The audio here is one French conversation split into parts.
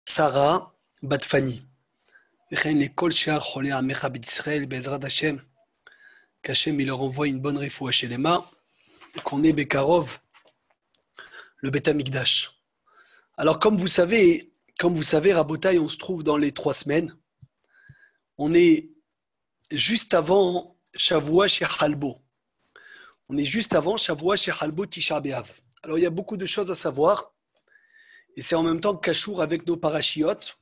Sarah Batfani. L'école chez Archolé à Mechabit Israël, Bezrat Hashem, qu'Hachem il leur envoie une bonne refoua chez les mains, qu'on est Bekarov, le Beth Amikdash. Alors, comme vous savez, Rabotai, on se trouve dans les 3 semaines. On est juste avant Shavua chez Halbo. On est juste avant Shavua chez Halbo Tisha B'Av. Alors, il y a beaucoup de choses à savoir. Et c'est en même temps Kashour avec nos parachiotes.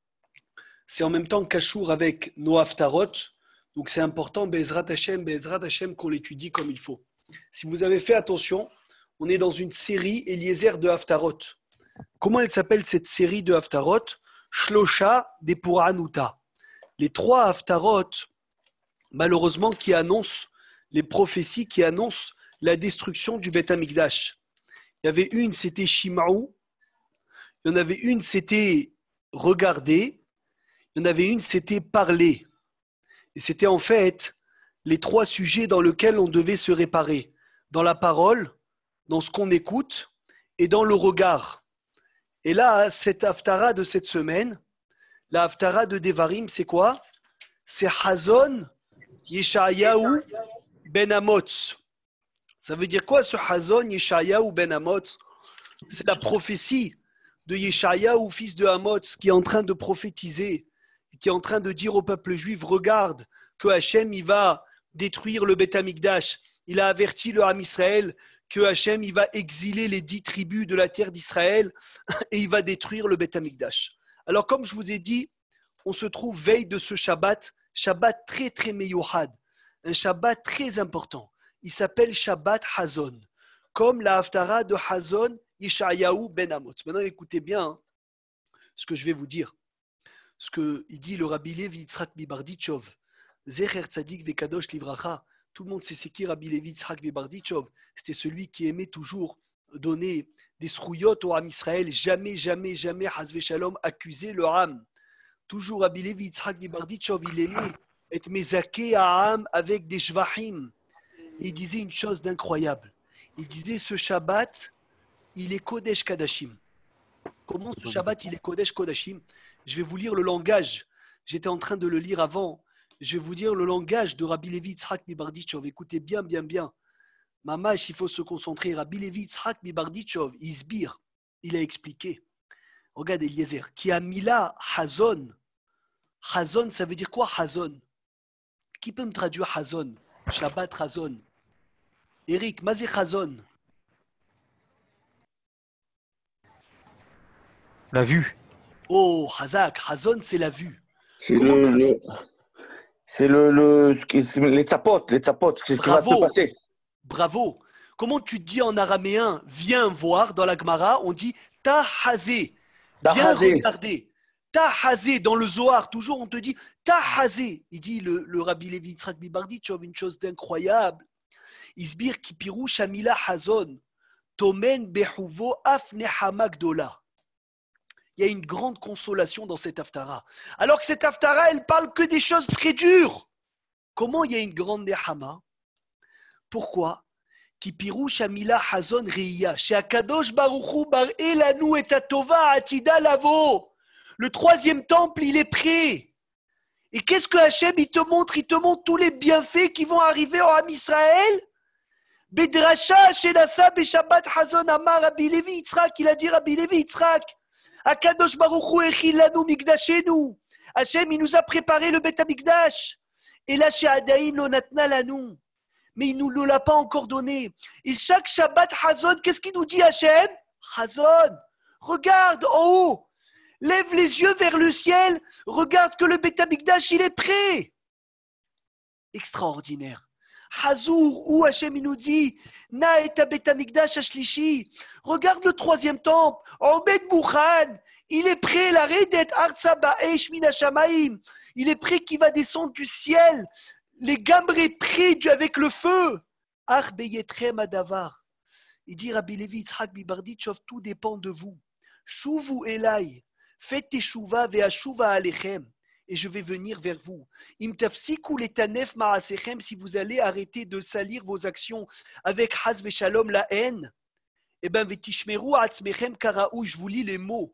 C'est en même temps Kashour avec nos haftarot. Donc c'est important, Bezrat Hashem, qu'on l'étudie comme il faut. Si vous avez fait attention, on est dans une série Eliezer de haftarot. Comment elle s'appelle cette série de haftarot? Shlosha de Puranuta. Les 3 haftarot, malheureusement, qui annoncent les prophéties qui annoncent la destruction du Beth Amikdash. Il y avait une, c'était Shimaou. Il y en avait une, c'était regarder. Il y en avait une, c'était parler. Et c'était en fait les 3 sujets dans lesquels on devait se réparer. Dans la parole, dans ce qu'on écoute et dans le regard. Et là, cette haftara de cette semaine, la haftara de Devarim, c'est quoi? C'est Hazon Yeshayahu ben Amoz. Ça veut dire quoi ce Hazon Yeshayahu ben Amoz? C'est la prophétie de Yeshayahu, fils de Amoz, qui est en train de prophétiser, qui est en train de dire au peuple juif, regarde que Hachem il va détruire le Beth Amikdash. Il a averti le Ham Israël que Hachem il va exiler les 10 tribus de la terre d'Israël et il va détruire le Beth Amikdash. Alors comme je vous ai dit, on se trouve veille de ce Shabbat très très meyouhad, un Shabbat très important. Il s'appelle Shabbat Hazon, comme la haftara de Hazon Yeshayahu ben Amoz. Maintenant écoutez bien ce que je vais vous dire. Ce qu'il dit le Rabbi Levi Yitzhak Bibardichov, Zecher Tzadik Vekadosh Livracha. Tout le monde sait c'est qui Rabbi Levi Yitzhak Bibardichov. C'était celui qui aimait toujours donner des srouillottes au Ham Israël, jamais, Hazve Shalom, accuser le Ham. Toujours Rabbi Levi Yitzhak Bibardichov, il aimait être mezaké à Ham avec des shvachim. Et il disait une chose d'incroyable. Il disait ce Shabbat, il est Kodesh Kadashim. Comment ce Shabbat, il est Kodesh Kodashim? Je vais vous lire le langage. J'étais en train de le lire avant. Je vais vous dire le langage de Rabbi Levi Yitzhak Bibardichov. Écoutez bien. Mamash, il faut se concentrer. Rabbi Levi Yitzhak Bibardichov, Isbir, il a expliqué. Regarde Eliezer, qui a mis là Hazon. Hazon, ça veut dire quoi Hazon? Qui peut me traduire Hazon? Shabbat Hazon. Eric, Mazé Hazon. La vue. Oh, Hazak, Hazon, c'est la vue. C'est les tzapotes, ce qui va se passer. Bravo. Comment tu dis en araméen, viens voir, dans la Gemara, on dit tahazé, viens regarder. Tahazé, dans le Zohar, toujours on te dit tahazé. Il dit le Rabbi Levi Yitzhak Bibardichov une chose d'incroyable. Isbir kipiru shamila hazon, tomen behuvo af nehama gdola. Il y a une grande consolation dans cette haftara. Alors que cette haftara, elle parle que des choses très dures. Comment il y a une grande nehama? Pourquoi? Kipiru shamila hazon reiya, chez Akadosh Baruchu bar elanu et atova atida lavo. Le 3e temple, il est prêt. Et qu'est-ce que Hachem, il te montre? Il te montre tous les bienfaits qui vont arriver au Ham Israël. Bedrasha, Shenasa, Beshabbat, Hazon, Amar, Rabbi Levi Yitzhak, il a dit Rabbi Levi Yitzhak. Akadosh Baruchu echil lanu migdashenu. Hachem, il nous a préparé le Beth Amikdash. Et là, chez Adaïn, lo natna lanu. Mais il ne nous l'a pas encore donné. Et chaque Shabbat Hazon, qu'est-ce qu'il nous dit Hachem? Hazon, regarde en haut. Lève les yeux vers le ciel. Regarde que le Beth Amikdash, il est prêt. Extraordinaire. Hazour, où Hachem il nous dit Na et Beth Amikdash Ashlishi. Regarde le 3e temple. Obed Mouchan. Il est prêt. La Redet Artsa Ba'esh Min Hashamaim. Il est prêt qui va descendre du ciel. Les gambrés prêts avec le feu. Ar Beyetrem Adavar. Il dit Rabbi Levi Yitzhak Bibardichov, tout dépend de vous. Shuvu Elai. Faites teshuva ve'ashuva alechem. Et je vais venir vers vous. Im tafsiku letanef ma'asechem, si vous allez arrêter de salir vos actions avec haz ve'shalom, la haine. Eh bien, ve'tishmeru atzmechem karaou, je vous lis les mots.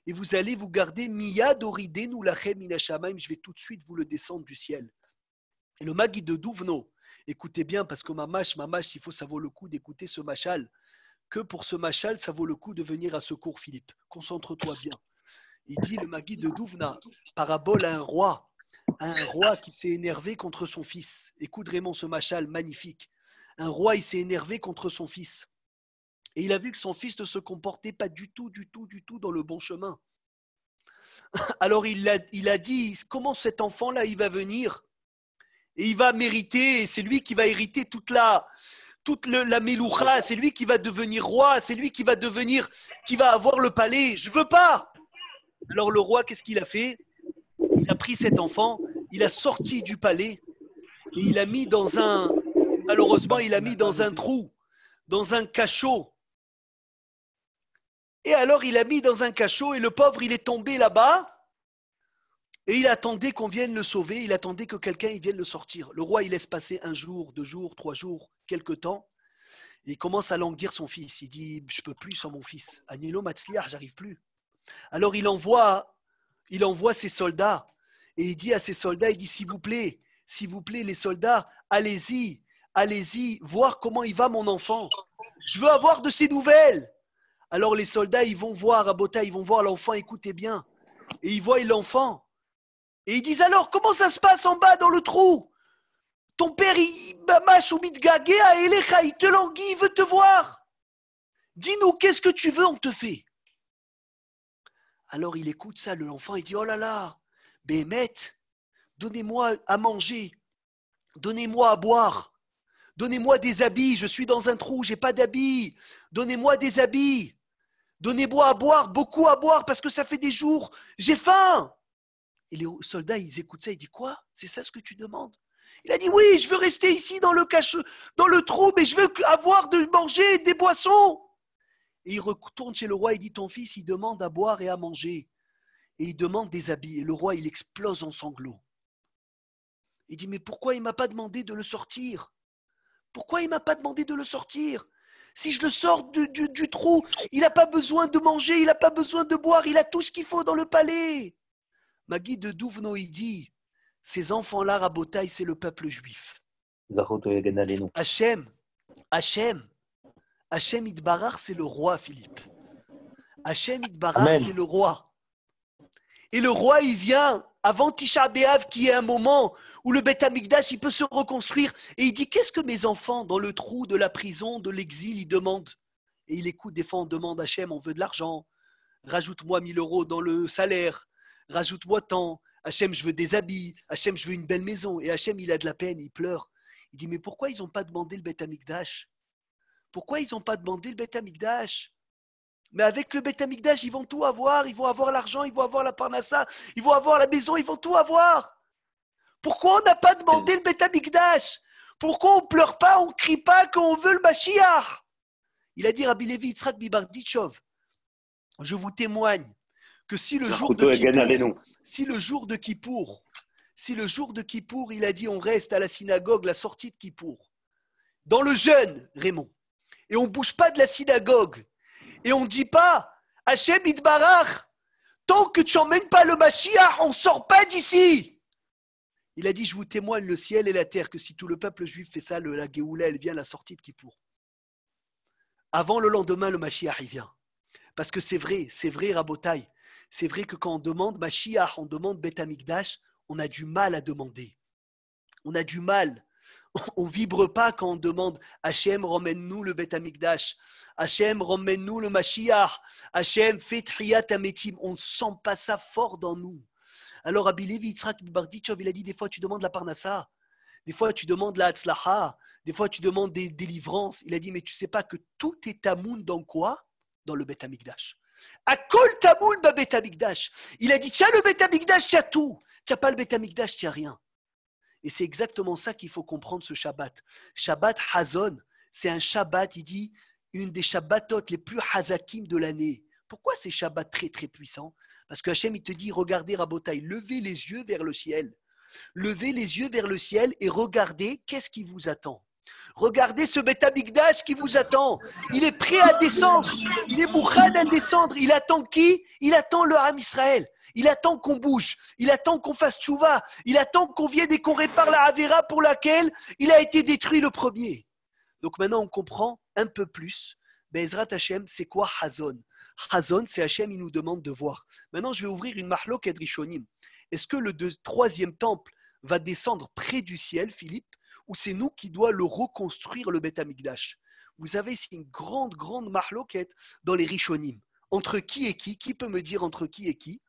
et vous allez vous garder miyad oridenu lachem min hashamaim, je vais tout de suite vous le descendre du ciel. Et le Magi de Duvno, écoutez bien, parce que mamash, il faut, ça vaut le coup d'écouter ce machal, que pour ce machal, ça vaut le coup de venir à secours, Philippe. Concentre-toi bien. Il dit, le Magi de Duvna, parabole à un roi qui s'est énervé contre son fils. Écoute Raymond, ce machal magnifique. Un roi, il s'est énervé contre son fils. Et il a vu que son fils ne se comportait pas du tout dans le bon chemin. Alors il a dit, comment cet enfant-là, il va venir et il va mériter, c'est lui qui va hériter toute la Meloucha, c'est lui qui va devenir roi, c'est lui qui va avoir le palais. Je veux pas. Alors le roi, qu'est-ce qu'il a fait? Il a pris cet enfant, il a sorti du palais et il a mis malheureusement, il a mis dans un trou, dans un cachot. Et alors, il a mis dans un cachot et le pauvre, il est tombé là-bas et il attendait qu'on vienne le sauver, il attendait que quelqu'un vienne le sortir. Le roi, il laisse passer 1 jour, 2 jours, 3 jours, quelque temps. Et il commence à languir son fils. Il dit, je peux plus sans mon fils. Agnello Matzliar, j'arrive plus. Alors, il envoie ses soldats et il dit à ses soldats, il dit, s'il vous plaît, les soldats, allez-y, voir comment il va mon enfant. Je veux avoir de ses nouvelles. Alors les soldats, ils vont voir, à Bota, ils vont voir l'enfant, écoutez bien. Et ils voient l'enfant. Et ils disent, alors, comment ça se passe en bas dans le trou? Ton père, il te languit, il veut te voir. Dis-nous, qu'est-ce que tu veux, on te fait. Alors il écoute ça, l'enfant, il dit, oh là là, Béhémet, donnez-moi à manger, donnez-moi à boire, donnez-moi des habits, je suis dans un trou, j'ai pas d'habits, donnez-moi des habits. Donnez-moi à boire, beaucoup à boire, parce que ça fait des jours, j'ai faim. Et les soldats, ils écoutent ça, ils disent, quoi? C'est ça ce que tu demandes? Il a dit, oui, je veux rester ici dans le trou, mais je veux avoir de manger des boissons. Et il retourne chez le roi, il dit, ton fils, il demande à boire et à manger. Et il demande des habits. Et le roi, il explose en sanglots. Il dit, mais pourquoi il ne m'a pas demandé de le sortir? Pourquoi il ne m'a pas demandé de le sortir? Si je le sors du trou, il n'a pas besoin de manger, il n'a pas besoin de boire, il a tout ce qu'il faut dans le palais. Magi de Duvno, il dit, ces enfants-là, Rabotaï, c'est le peuple juif. Hachem Idbarach, c'est le roi, Philippe. Hachem Idbarach, c'est le roi. Et le roi, il vient avant Tisha B'Av, qui est un moment où le Beth Amikdash, il peut se reconstruire. Et il dit, qu'est-ce que mes enfants, dans le trou de la prison, de l'exil, ils demandent? Et il écoute, des fois, on demande à Hachem, on veut de l'argent. Rajoute-moi 1 000 euros dans le salaire. Rajoute-moi tant. Hachem, je veux des habits. Hachem, je veux une belle maison. Et Hachem, il a de la peine, il pleure. Il dit, mais pourquoi ils n'ont pas demandé le Beth Amikdash? Pourquoi ils n'ont pas demandé le Beth Amikdash? Mais avec le Beth Amikdash, ils vont tout avoir. Ils vont avoir l'argent, ils vont avoir la parnassa, ils vont avoir la maison, ils vont tout avoir. Pourquoi on n'a pas demandé le Beth Amikdash? Pourquoi on ne pleure pas, on ne crie pas quand on veut le Mashiach? Il a dit Rabbi Levi Yitzhak Bibarditchov, je vous témoigne que si le jour de Kippour, il a dit on reste à la synagogue, la sortie de Kippour, dans le jeûne, Raymond, et on ne bouge pas de la synagogue, et on ne dit pas Hachem Idbarach, tant que tu n'emmènes pas le Mashiach, on ne sort pas d'ici. Il a dit, je vous témoigne le ciel et la terre, que si tout le peuple juif fait ça, la Géoula, elle vient à la sortie de Kippour. Avant le lendemain, le Mashiach, il vient. Parce que c'est vrai, Rabotai. C'est vrai que quand on demande Mashiach, on demande Beth Amikdash, on a du mal à demander. On a du mal. On ne vibre pas quand on demande Hachem, ramène-nous le Beth Amikdash. Hachem, ramène-nous le Mashiach. Hachem, fais Triyat Ametim. On ne sent pas ça fort dans nous. Alors Rabbi Levi Yitzhak Bibarditchov, il a dit, des fois tu demandes la parnassa, des fois tu demandes la hatzlacha, des fois tu demandes des délivrances. Il a dit, mais tu ne sais pas que tout est tamoun dans quoi? Dans le Beth Amikdash. Akol tamoun ba Beth Amikdash. Il a dit, tiens le Beth Amikdash, tiens tout. Tu n'as pas le Beth Amikdash, tu n'as rien. Et c'est exactement ça qu'il faut comprendre ce Shabbat. Shabbat Hazon, c'est un Shabbat, il dit, une des Shabbatot les plus hazakim de l'année. Pourquoi c'est Shabbat très très puissant? Parce que Hachem, il te dit, regardez Rabotai, levez les yeux vers le ciel. Levez les yeux vers le ciel et regardez qu'est-ce qui vous attend. Regardez ce Beth Amikdash qui vous attend. Il est prêt à descendre. Il est mouchan à descendre. Il attend qui? Il attend le Ham Israël. Il attend qu'on bouge. Il attend qu'on fasse tchouva. Il attend qu'on vienne et qu'on répare la Avera pour laquelle il a été détruit le premier. Donc maintenant, on comprend un peu plus. Be'ezrat Hashem, c'est quoi Hazon? Hazon, c'est Hashem, il nous demande de voir. Maintenant, je vais ouvrir une mahloket rishonim. Est-ce que le troisième temple va descendre près du ciel, Philippe, ou c'est nous qui doit le reconstruire, le Beth Amikdash? Vous savez, c'est une grande mahloket dans les rishonim. Entre qui et qui? Qui peut me dire entre qui et qui?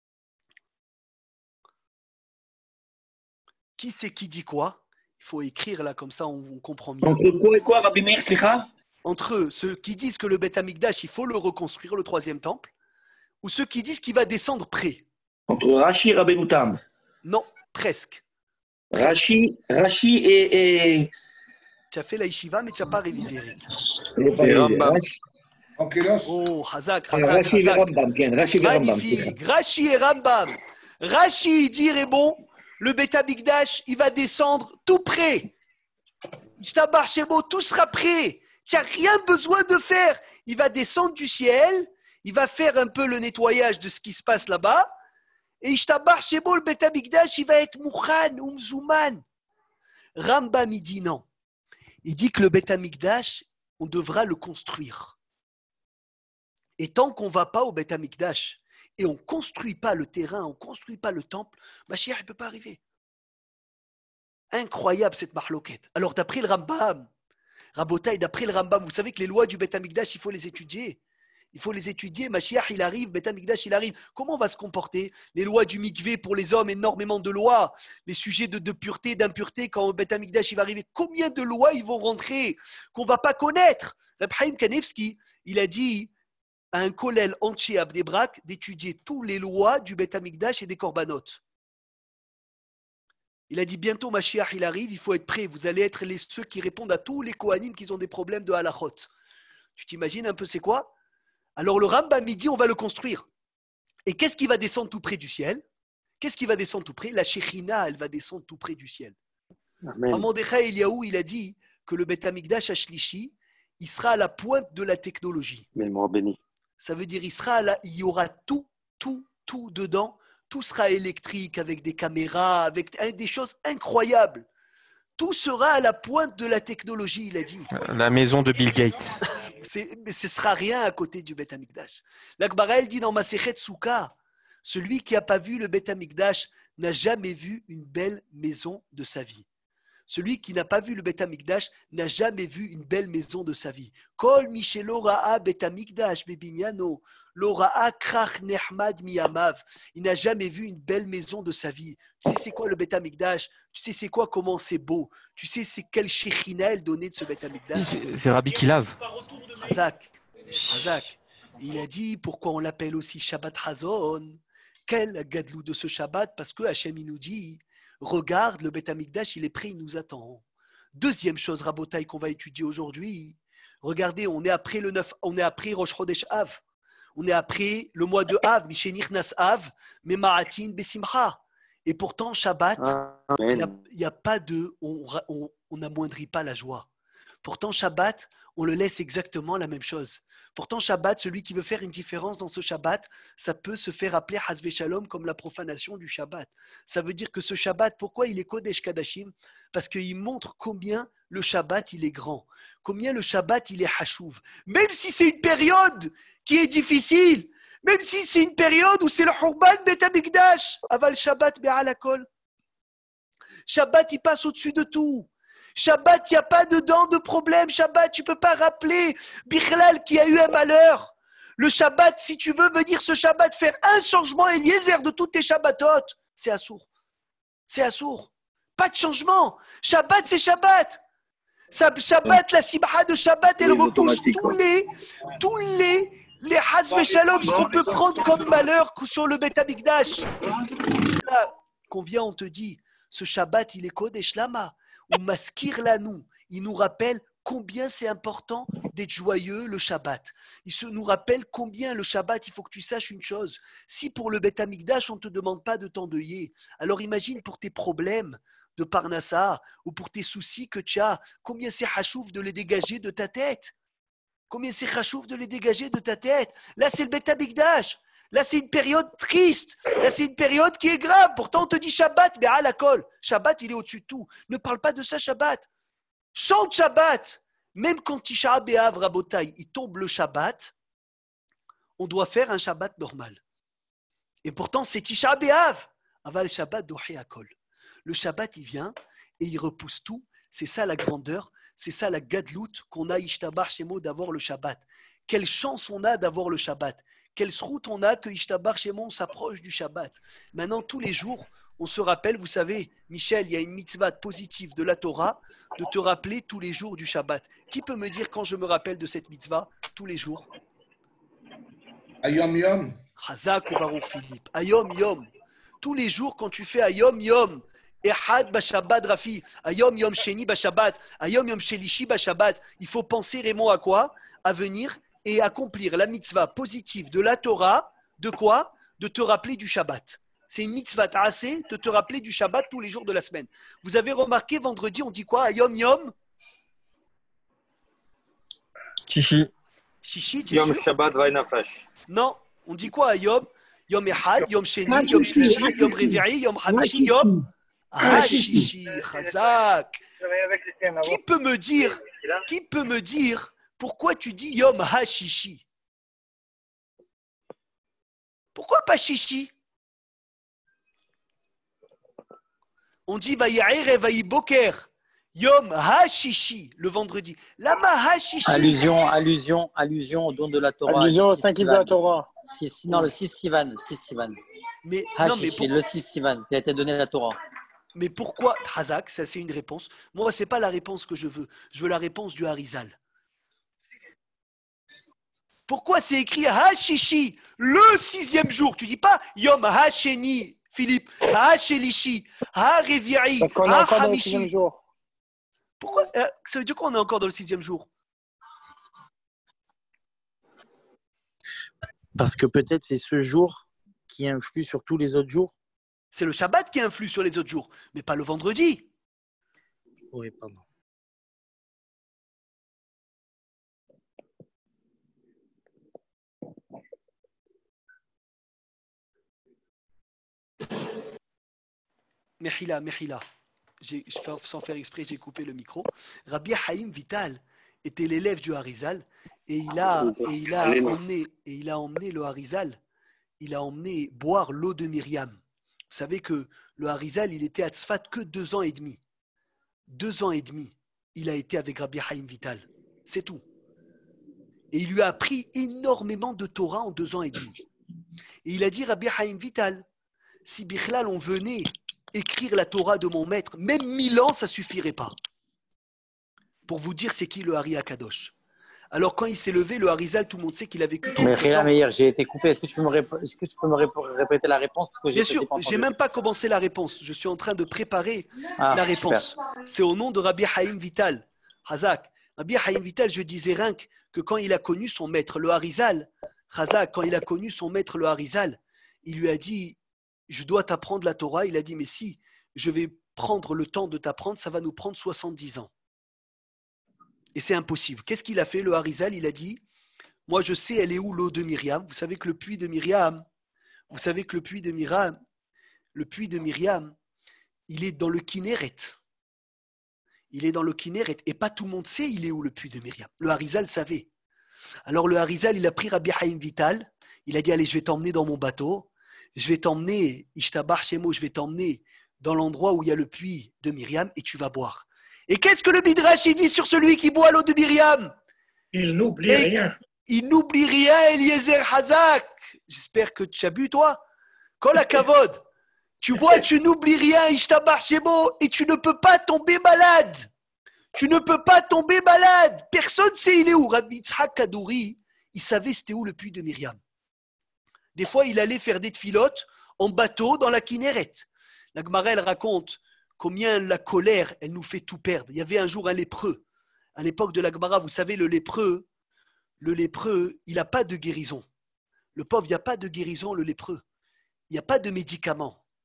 Qui c'est qui dit quoi? Il faut écrire là, comme ça on comprend mieux. Entre quoi et quoi, Rabbi Meir, slicha? Entre ceux qui disent que le Beth Amikdash, il faut le reconstruire, le troisième temple, ou ceux qui disent qu'il va descendre près. Entre Rashi et Rabbeinu Tam. Non, presque. Rashi et... Tu as fait la yeshiva, mais tu n'as pas révisé, Eric. Et Rambam. Oh, Hazak. Rashi et Rambam. Magnifique. Rashi et Rambam. Rashi, il dit, bon, le Beth Amikdash, il va descendre tout près. Tout sera prêt. Tu n'as rien besoin de faire. Il va descendre du ciel, il va faire un peu le nettoyage de ce qui se passe là-bas, et le Beth Amikdash, il va être mouchan ou mzouman. Rambam, il dit non. Il dit que le Beth Amikdash, on devra le construire. Et tant qu'on ne va pas au Beth Amikdash, et on ne construit pas le terrain, on ne construit pas le temple, Mashiach ne peut pas arriver. Incroyable cette mahloket. Alors d'après le Rambam, Rabotai, d'après le Rambam, vous savez que les lois du Beth Amikdash, il faut les étudier. Il faut les étudier. Mashiach, il arrive, Beth Amikdash, il arrive. Comment on va se comporter? Les lois du mikvé pour les hommes, énormément de lois. Les sujets de pureté, d'impureté, quand Beth Amikdash il va arriver. Combien de lois ils vont rentrer qu'on ne va pas connaître? Reb Chaim Kanevski, il a dit à un kollel entier à Bnei-Brak d'étudier toutes les lois du Beth Amikdash et des korbanot. Il a dit bientôt Mashiach il arrive, il faut être prêt. Vous allez être ceux qui répondent à tous les Kohanim qui ont des problèmes de halachot. Tu t'imagines un peu c'est quoi? Alors le Rambam il dit on va le construire. Et qu'est-ce qui va descendre tout près du ciel? Qu'est-ce qui va descendre tout près? La Shechina, elle va descendre tout près du ciel. Mordechai Eliaou, il a dit que le Beth Amikdash Ashlishi, il sera à la pointe de la technologie. Mémoire béni. Ça veut dire il y aura tout dedans. Tout sera électrique avec des caméras, avec des choses incroyables. Tout sera à la pointe de la technologie, il a dit. La maison de Bill Gates. Mais ce ne sera rien à côté du Beth Amikdash. L'Akbara, elle dit dans Masechet Souka, celui qui n'a pas vu le Beth Amikdash n'a jamais vu une belle maison de sa vie. Celui qui n'a pas vu le Beth Amikdash n'a jamais vu une belle maison de sa vie. Kol Michelo Ra'a Beth Amikdash Bebinyano. L'Ora'a krach nehmad miyamav. Il n'a jamais vu une belle maison de sa vie. Tu sais c'est quoi le Beth Amikdash? Tu sais c'est quoi, comment c'est beau? Tu sais c'est quelle Shechina elle donnait de ce Beth Amikdash? C'est Rabbi Kilav. Hazak. Il a dit pourquoi on l'appelle aussi Shabbat Hazon. Quel gadlou de ce Shabbat? Parce que Hachem il nous dit regarde le Beth Amikdash, il est prêt, il nous attend. Deuxième chose, Rabotai, qu'on va étudier aujourd'hui. Regardez, on est après le 9, on est après Rosh Chodesh Av. On est après le mois de Av, Mishenich Nas Av, Memaratin Besimcha. Et pourtant, Shabbat, il n'y a pas de. On n'amoindrit pas la joie. Pourtant, Shabbat, on le laisse exactement la même chose. Pourtant, Shabbat, celui qui veut faire une différence dans ce Shabbat, ça peut se faire appeler Hasve Shalom comme la profanation du Shabbat. Ça veut dire que ce Shabbat, pourquoi il est Kodesh Kadashim? Parce qu'il montre combien le Shabbat, il est grand. Combien le Shabbat, il est Hashuv. Même si c'est une période qui est difficile, même si c'est une période où c'est le Hurban Bet Amikdash, Aval Shabbat Be'al Hakol. Shabbat, il passe au-dessus de tout. Shabbat, il n'y a pas dedans de problème. Shabbat, tu ne peux pas rappeler Bichlal qui a eu un malheur. Le Shabbat, si tu veux venir ce Shabbat faire un changement Eliezer de toutes tes Shabbatot, c'est assourd. C'est assourd. Pas de changement. Shabbat, c'est Shabbat. Shabbat, la Simcha de Shabbat, elle repousse tous les Hasve Shalom, ce qu'on peut prendre comme malheur sur le Beth Amikdash. Là, qu'on vient, on te dit, ce Shabbat, il est Kodesh Lama. Ou Maskir Lanou, il nous rappelle combien c'est important d'être joyeux le Shabbat. Il nous rappelle combien le Shabbat, il faut que tu saches une chose. Si pour le Beth Amikdash, on ne te demande pas de t'endeuiller, alors imagine pour tes problèmes de Parnassa ou pour tes soucis que tu as, combien c'est chachouf de les dégager de ta tête. Combien c'est chachouf de les dégager de ta tête. Là, c'est le Beth Amikdash. Là, c'est une période triste. Là, c'est une période qui est grave. Pourtant, on te dit Shabbat, mais à la colle. Shabbat, il est au-dessus de tout. Ne parle pas de ça, Shabbat. Chante Shabbat. Même quand Tisha B'Av, Rabotai, il tombe le Shabbat, on doit faire un Shabbat normal. Et pourtant, c'est Tisha B'Av. Aval Shabbat dohi akol. Le Shabbat, il vient et il repousse tout. C'est ça la grandeur. C'est ça la gadlout qu'on a Ishtabar Shemo d'avoir le Shabbat. Quelle chance on a d'avoir le Shabbat. Quelle route on a que Ishtabar Shemo s'approche du Shabbat. Maintenant, tous les jours, on se rappelle, vous savez, Michel, il y a une mitzvah positive de la Torah de te rappeler tous les jours du Shabbat. Qui peut me dire quand je me rappelle de cette mitzvah tous les jours? Ayom Yom. Chazak ou Baruch Philippe. Ayom Yom. Tous les jours, quand tu fais Ayom Yom, Ehad Bashabbat Rafi, Ayom Yom Sheni Bashabbat, Ayom Yom Shelishi Bashabbat, il faut penser, Raymond, à quoi? À venir et accomplir la mitzvah positive de la Torah. De quoi? De te rappeler du Shabbat. C'est une mitzvah assez de te rappeler du Shabbat tous les jours de la semaine. Vous avez remarqué, vendredi, on dit quoi? Ayom Yom Chichi. Chichi, tu es Yom sûr? Shabbat Vainafash. Non, on dit quoi? Ayom Yom Ehad, Yom Sheni, Yom Shlishi, Yom Revi'i, Yom Hamishi, Yom Hashishi, Chazak. Qui peut me dire pourquoi tu dis Yom Hashishi? Pourquoi pas Shishi? On dit Vaï'er et Vaïboker, Yom Hashishi, le vendredi. Lama Hashishi. Allusion au don de la Torah. Allusion au 5 livres de la Torah. Non, le 6 Sivan. Mais, Hashishi, le 6 Sivan, qui a été donné à la Torah. Mais pourquoi, Hazak, ça c'est une réponse. Moi, ce n'est pas la réponse que je veux. Je veux la réponse du Harizal. Pourquoi c'est écrit Hashishi, le 6e jour? Tu dis pas Yom Hasheni, Philippe, Hashelishi, Ha-Revi'i, Parce qu'on est encore dans le Ha-Hamishi. 6e jour. Pourquoi ça veut dire qu'on est encore dans le 6e jour? Parce que peut-être c'est ce jour qui influe sur tous les autres jours. C'est le Shabbat qui influe sur les autres jours, mais pas le vendredi. Oui, pardon. Mechila. Sans faire exprès, j'ai coupé le micro. Rabbi Haïm Vital était l'élève du Harizal et il a emmené le Harizal, il a emmené boire l'eau de Myriam. Vous savez que le Harizal, il était à Tzfat que 2 ans et demi. 2 ans et demi, il a été avec Rabbi Haïm Vital. C'est tout. Et il lui a appris énormément de Torah en 2 ans et demi. Et il a dit, Rabbi Haïm Vital, si Bichlal, on venait écrire la Torah de mon maître, même 1000 ans, ça ne suffirait pas. Pour vous dire c'est qui le Hari Akadosh. Alors quand il s'est levé, le Harizal, tout le monde sait qu'il a vécu 37 ans. Mais hier, j'ai été coupé. Est-ce que tu peux me répéter la réponse? Parce que Bien sûr, je n'ai même pas commencé la réponse. Je suis en train de préparer la réponse. Super. C'est au nom de Rabbi Haïm Vital. Hazak. Rabbi Haïm Vital, je disais rien que quand il a connu son maître, le Harizal, Hazak, quand il a connu son maître, le Harizal, il lui a dit, je dois t'apprendre la Torah. Il a dit, mais si je vais prendre le temps de t'apprendre, ça va nous prendre 70 ans. Et c'est impossible. Qu'est-ce qu'il a fait, le Harizal? Il a dit, moi je sais, elle est où l'eau de Myriam? Vous savez que le puits de Myriam, il est dans le Kinneret. Il est dans le Kinneret. Et pas tout le monde sait il est où le puits de Myriam. Le Harizal savait. Alors le Harizal, il a pris Rabbi Haïm Vital. Il a dit, allez, je vais t'emmener dans mon bateau. Je vais t'emmener, Ishtabar Shemo, je vais t'emmener dans l'endroit où il y a le puits de Myriam et tu vas boire. Et qu'est-ce que le Midrash dit sur celui qui boit l'eau de Myriam? Il n'oublie rien. Il n'oublie rien, Eliezer Hazak. J'espère que tu as bu, toi. Kol hakavod. Tu bois, tu n'oublies rien, Ishtabar Shemo, et tu ne peux pas tomber malade. Tu ne peux pas tomber malade. Personne ne sait il est où. Rabbi Yitzhak Kadouri, il savait c'était où le puits de Myriam. Des fois, il allait faire des tfilotes en bateau dans la Kinneret. La Gemara, elle raconte combien la colère, elle nous fait tout perdre. Il y avait un jour un lépreux. À l'époque de la Gemara, vous savez, le lépreux, il n'a pas de guérison. Le pauvre, il n'y a pas de guérison, le lépreux. Il n'y a pas de médicament.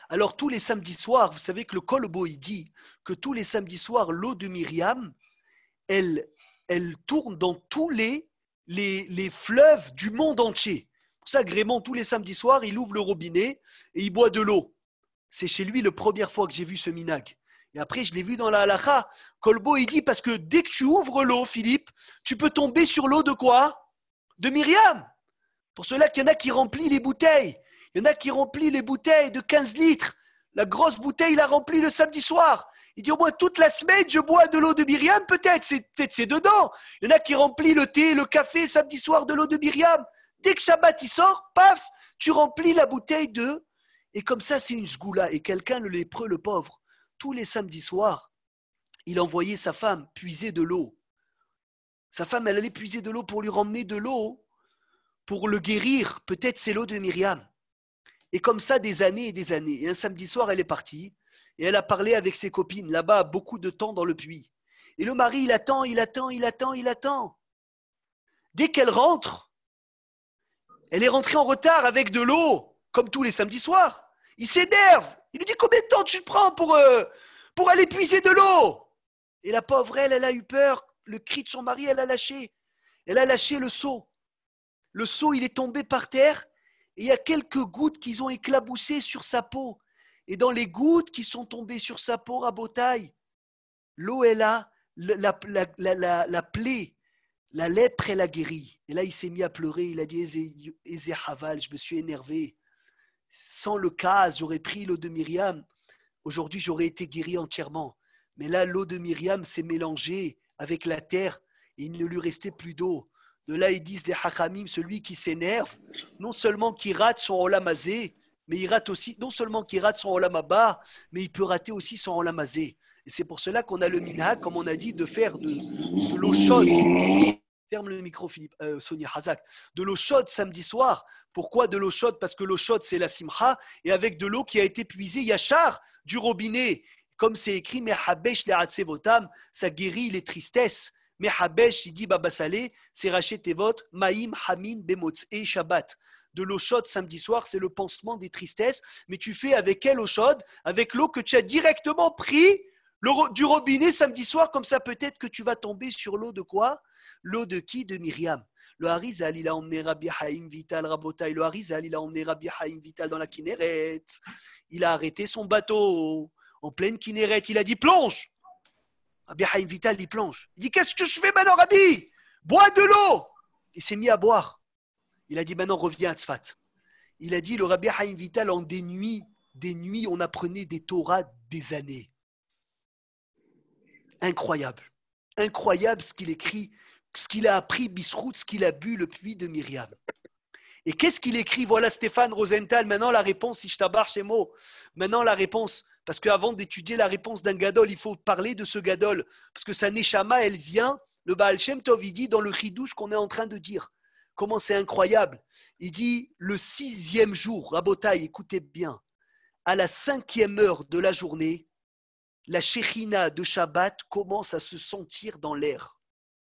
Alors tous les samedis soirs, vous savez que le Kolbo, il dit que tous les samedis soirs, l'eau de Myriam, elle tourne dans tous les fleuves du monde entier. Pour ça, Grémont, tous les samedis soirs, il ouvre le robinet et il boit de l'eau. C'est chez lui la première fois que j'ai vu ce minag. Et après, je l'ai vu dans la halakha. Kolbo, il dit, parce que dès que tu ouvres l'eau, Philippe, tu peux tomber sur l'eau de quoi? De Myriam. Pour cela qu'il y en a qui remplissent les bouteilles. Il y en a qui remplissent les bouteilles de 15 litres. La grosse bouteille, il a rempli le samedi soir. Il dit, au moins toute la semaine, je bois de l'eau de Myriam, peut-être c'est dedans. Il y en a qui remplissent le thé, le café, samedi soir, de l'eau de Myriam. Dès que Shabbat, il sort, paf, tu remplis la bouteille de... Et comme ça, c'est une sgoula. Et quelqu'un, le lépreux, le pauvre, tous les samedis soirs, il envoyait sa femme puiser de l'eau. Sa femme, elle allait puiser de l'eau pour lui ramener de l'eau, pour le guérir. Peut-être c'est l'eau de Myriam. Et comme ça, des années et des années. Et un samedi soir, elle est partie. Et elle a parlé avec ses copines, là-bas, beaucoup de temps dans le puits. Et le mari, il attend. Dès qu'elle rentre, elle est rentrée en retard avec de l'eau, comme tous les samedis soirs. Il s'énerve. Il lui dit, combien de temps tu prends pour aller puiser de l'eau? Et la pauvre, elle a eu peur. Le cri de son mari, elle a lâché. Elle a lâché le seau. Le seau, il est tombé par terre. Et il y a quelques gouttes qui ont éclaboussé sur sa peau. Et dans les gouttes qui sont tombées sur sa peau, Rabotaï, l'eau est là, la plaie, la lèpre, elle a guéri. Et là, il s'est mis à pleurer. Il a dit, Eze Haval, je me suis énervé. Sans le cas, j'aurais pris l'eau de Myriam. Aujourd'hui, j'aurais été guéri entièrement. Mais là, l'eau de Myriam s'est mélangée avec la terre et il ne lui restait plus d'eau. De là, ils disent les Hachamim, celui qui s'énerve, non seulement qu'il rate son Olam Hazé, mais il rate aussi, non seulement qu'il rate son Olam Haba, mais il peut rater aussi son Olam Hazé. Et c'est pour cela qu'on a le minhag, comme on a dit, de faire de l'eau chaude. Ferme le micro, Philippe, Sonia Hazak. De l'eau chaude samedi soir. Pourquoi de l'eau chaude? Parce que l'eau chaude, c'est la simcha, et avec de l'eau qui a été puisée, yachar, du robinet. Comme c'est écrit, Mehabesh le'atsevotam, ça guérit les tristesses. Mehabesh, il dit, Baba Salé, c'est Rachet Tevot, Maïm, Hamin, Bemotz et Shabbat. De l'eau chaude samedi soir, c'est le pansement des tristesses. Mais tu fais avec quelle eau chaude? Avec l'eau que tu as directement pris du robinet samedi soir. Comme ça, peut-être que tu vas tomber sur l'eau de quoi? L'eau de qui? De Myriam. Le Harizal, il a emmené Rabbi Haïm Vital, Rabotai. Le Harizal, il a emmené Rabbi Haïm Vital dans la Kinneret. Il a arrêté son bateau en pleine Kinneret. Il a dit, plonge. Rabbi Haïm Vital, il plonge. Il dit, qu'est-ce que je fais maintenant, Rabbi? Bois de l'eau. Il s'est mis à boire. Il a dit, maintenant, reviens à Tzfat. Il a dit, le Rabbi Haïm Vital, en des nuits, on apprenait des Torahs des années. Incroyable. Incroyable ce qu'il écrit, ce qu'il a appris, Bisrout, ce qu'il a bu, le puits de Myriam. Et qu'est-ce qu'il écrit? Voilà Stéphane Rosenthal, maintenant la réponse, si je t'abarre chez moi. Maintenant la réponse, parce qu'avant d'étudier la réponse d'un gadol, il faut parler de ce gadol. Parce que sa neshama, elle vient, le Baal Shem Tov, il dit dans le chidouche qu'on est en train de dire. Comment c'est incroyable. Il dit, le 6e jour, Rabotai, écoutez bien, à la 5e heure de la journée, la Shechina de Shabbat commence à se sentir dans l'air.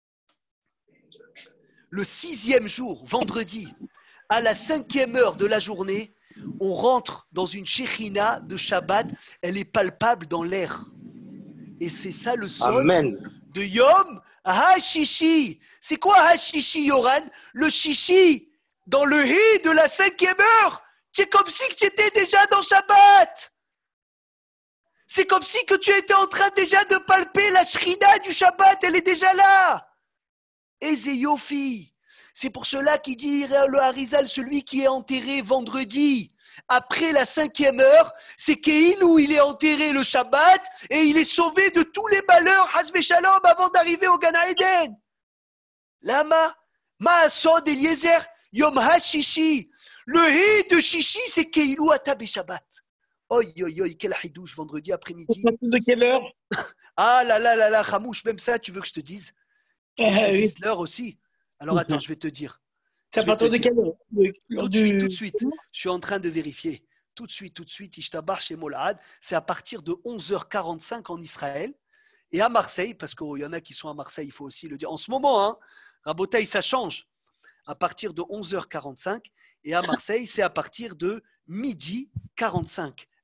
Le 6e jour, vendredi, à la 5e heure de la journée, on rentre dans une Shechina de Shabbat, elle est palpable dans l'air. Et c'est ça le sol de Yom HaShishi. C'est quoi HaShishi, Yoran? Le Shishi, dans le Hi de la 5e heure, c'est comme si tu étais déjà dans Shabbat. C'est comme si que tu étais en train déjà de palper la Shrina du Shabbat, elle est déjà là. Eze Yofi. C'est pour cela qu'il dit le Harizal, celui qui est enterré vendredi, après la 5e heure, c'est Keilou, il est enterré le Shabbat et il est sauvé de tous les malheurs, Hasbe Shalom, avant d'arriver au Gan Eden. Lama, Maasod Eliezer, Yom HaShishi. Le Hi de Shishi, c'est Keilou Atab Shabbat. Oi, oi, oi, quel hidouche vendredi après-midi. De quelle heure? Ah là là là là, Hamouche, même ça, tu veux que je te dise? Tu veux que je te dise l'heure aussi? Alors attends, je vais te dire. C'est à partir de quelle heure? Tout de suite. Je suis en train de vérifier. Tout de suite, Ishtabar chez Molad, c'est à partir de 11h45 en Israël et à Marseille, parce qu'il y en a qui sont à Marseille, il faut aussi le dire. En ce moment, hein, Rabotaï, ça change. À partir de 11h45 et à Marseille, c'est à partir de midi 45.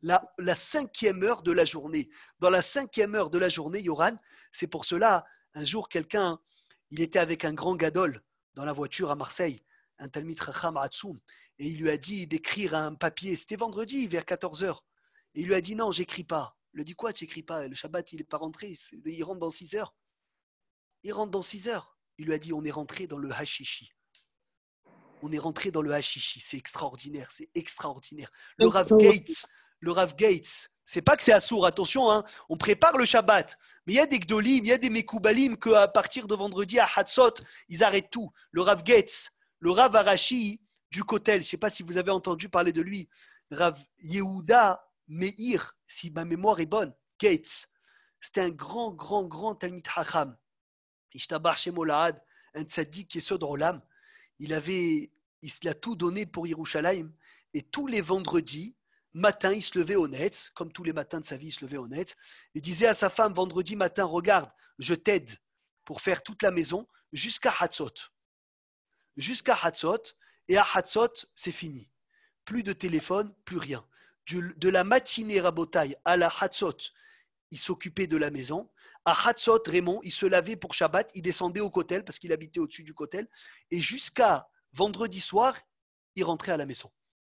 la 5e heure de la journée. Dans la 5e heure de la journée, Yoran, c'est pour cela, un jour, quelqu'un, il était avec un grand gadol dans la voiture à Marseille, un Talmid Chacham Hatsoum, et il lui a dit d'écrire un papier. C'était vendredi, vers 14 heures. Et il lui a dit non, j'écris pas. Il lui a dit quoi, tu n'écris pas? Le Shabbat, il n'est pas rentré, il rentre dans 6 heures. Il rentre dans 6 heures. Il lui a dit on est rentré dans le hashishi. On est rentré dans le hashishi. C'est extraordinaire, c'est extraordinaire. Le Rav Gates, c'est pas que c'est assourd, attention, hein, on prépare le Shabbat. Mais il y a des Gdolim, il y a des Mekoubalim qu'à partir de vendredi à Hatzot, ils arrêtent tout. Le Rav Gates, le Rav Arashi du Kotel, je ne sais pas si vous avez entendu parler de lui, Rav Yehuda Meir, si ma mémoire est bonne, Gates, c'était un grand Talmid Chacham. Ishtabar Shemo Lahad, un tzaddik Yesod Olam. Il a tout donné pour Yerushalayim. Et tous les vendredis, matin, il se levait au Netz, comme tous les matins de sa vie, il se levait au Netz, et disait à sa femme, vendredi matin, regarde, je t'aide pour faire toute la maison jusqu'à Hatzot. Jusqu'à Hatzot, et à Hatzot, c'est fini. Plus de téléphone, plus rien. De la matinée Rabotai à la Hatzot, il s'occupait de la maison. À Hatzot, Raymond, il se lavait pour Shabbat, il descendait au Kotel, parce qu'il habitait au-dessus du Kotel, et jusqu'à vendredi soir, il rentrait à la maison.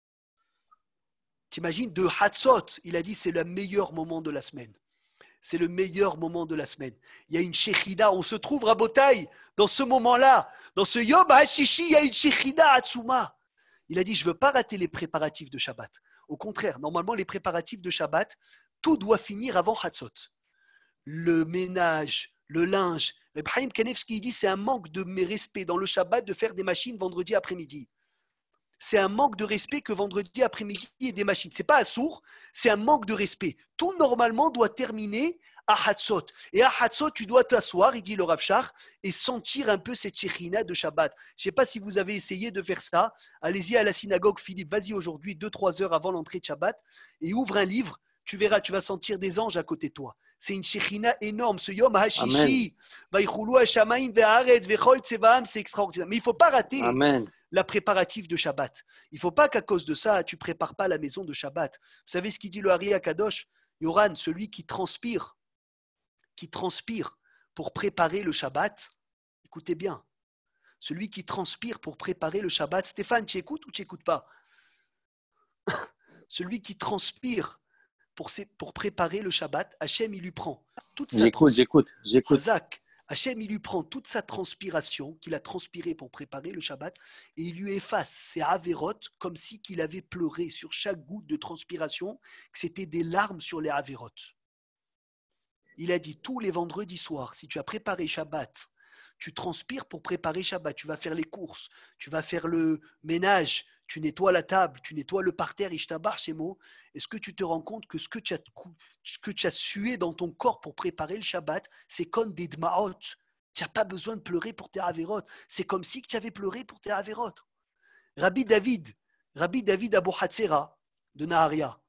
T'imagines, de Hatzot, il a dit c'est le meilleur moment de la semaine. C'est le meilleur moment de la semaine. Il y a une Shechida, on se trouve Rabotai, dans ce moment-là, dans ce Yom HaShishi, il y a une Shechida Hatsuma. Il a dit, je ne veux pas rater les préparatifs de Shabbat. Au contraire, normalement, les préparatifs de Shabbat, tout doit finir avant Hatzot. Le ménage, le linge. Reb Chaim Kanevski dit, c'est un manque de respect dans le Shabbat de faire des machines vendredi après-midi. C'est un manque de respect que vendredi après-midi il y ait des machines. Ce n'est pas assourd, c'est un manque de respect. Tout normalement doit terminer à Hatzot. Et à Hatzot, tu dois t'asseoir, il dit le Rav Shach, et sentir un peu cette Shechina de Shabbat. Je ne sais pas si vous avez essayé de faire ça. Allez-y à la synagogue, Philippe, vas-y aujourd'hui, 2-3 heures avant l'entrée de Shabbat, et ouvre un livre, tu verras, tu vas sentir des anges à côté de toi. C'est une Shechina énorme, ce Yom HaShishi. C'est extraordinaire. Mais il ne faut pas rater. Amen. La préparatif de Shabbat. Il ne faut pas qu'à cause de ça, tu ne prépares pas la maison de Shabbat. Vous savez ce qu'il dit le Hari Akadosh? Yoran, celui qui transpire pour préparer le Shabbat, écoutez bien, celui qui transpire pour préparer le Shabbat, Stéphane, tu écoutes ou tu n'écoutes pas? Celui qui transpire pour préparer le Shabbat, Hachem, il lui prend toute sa J'écoute. Hazak, Hachem, il lui prend toute sa transpiration qu'il a transpiré pour préparer le Shabbat et il lui efface ses avérotes comme si qu'il avait pleuré sur chaque goutte de transpiration, que c'était des larmes sur les avérotes. Il a dit tous les vendredis soirs, si tu as préparé Shabbat, tu transpires pour préparer Shabbat, tu vas faire les courses, tu vas faire le ménage, tu nettoies la table, tu nettoies le parterre, Ishtabar Shemo. Est-ce que tu te rends compte que ce que tu as sué dans ton corps pour préparer le Shabbat, c'est comme des dma'ot. Tu n'as pas besoin de pleurer pour tes avérotes. C'est comme si tu avais pleuré pour tes avérotes. Rabbi David Abu Hatzera de Naharia,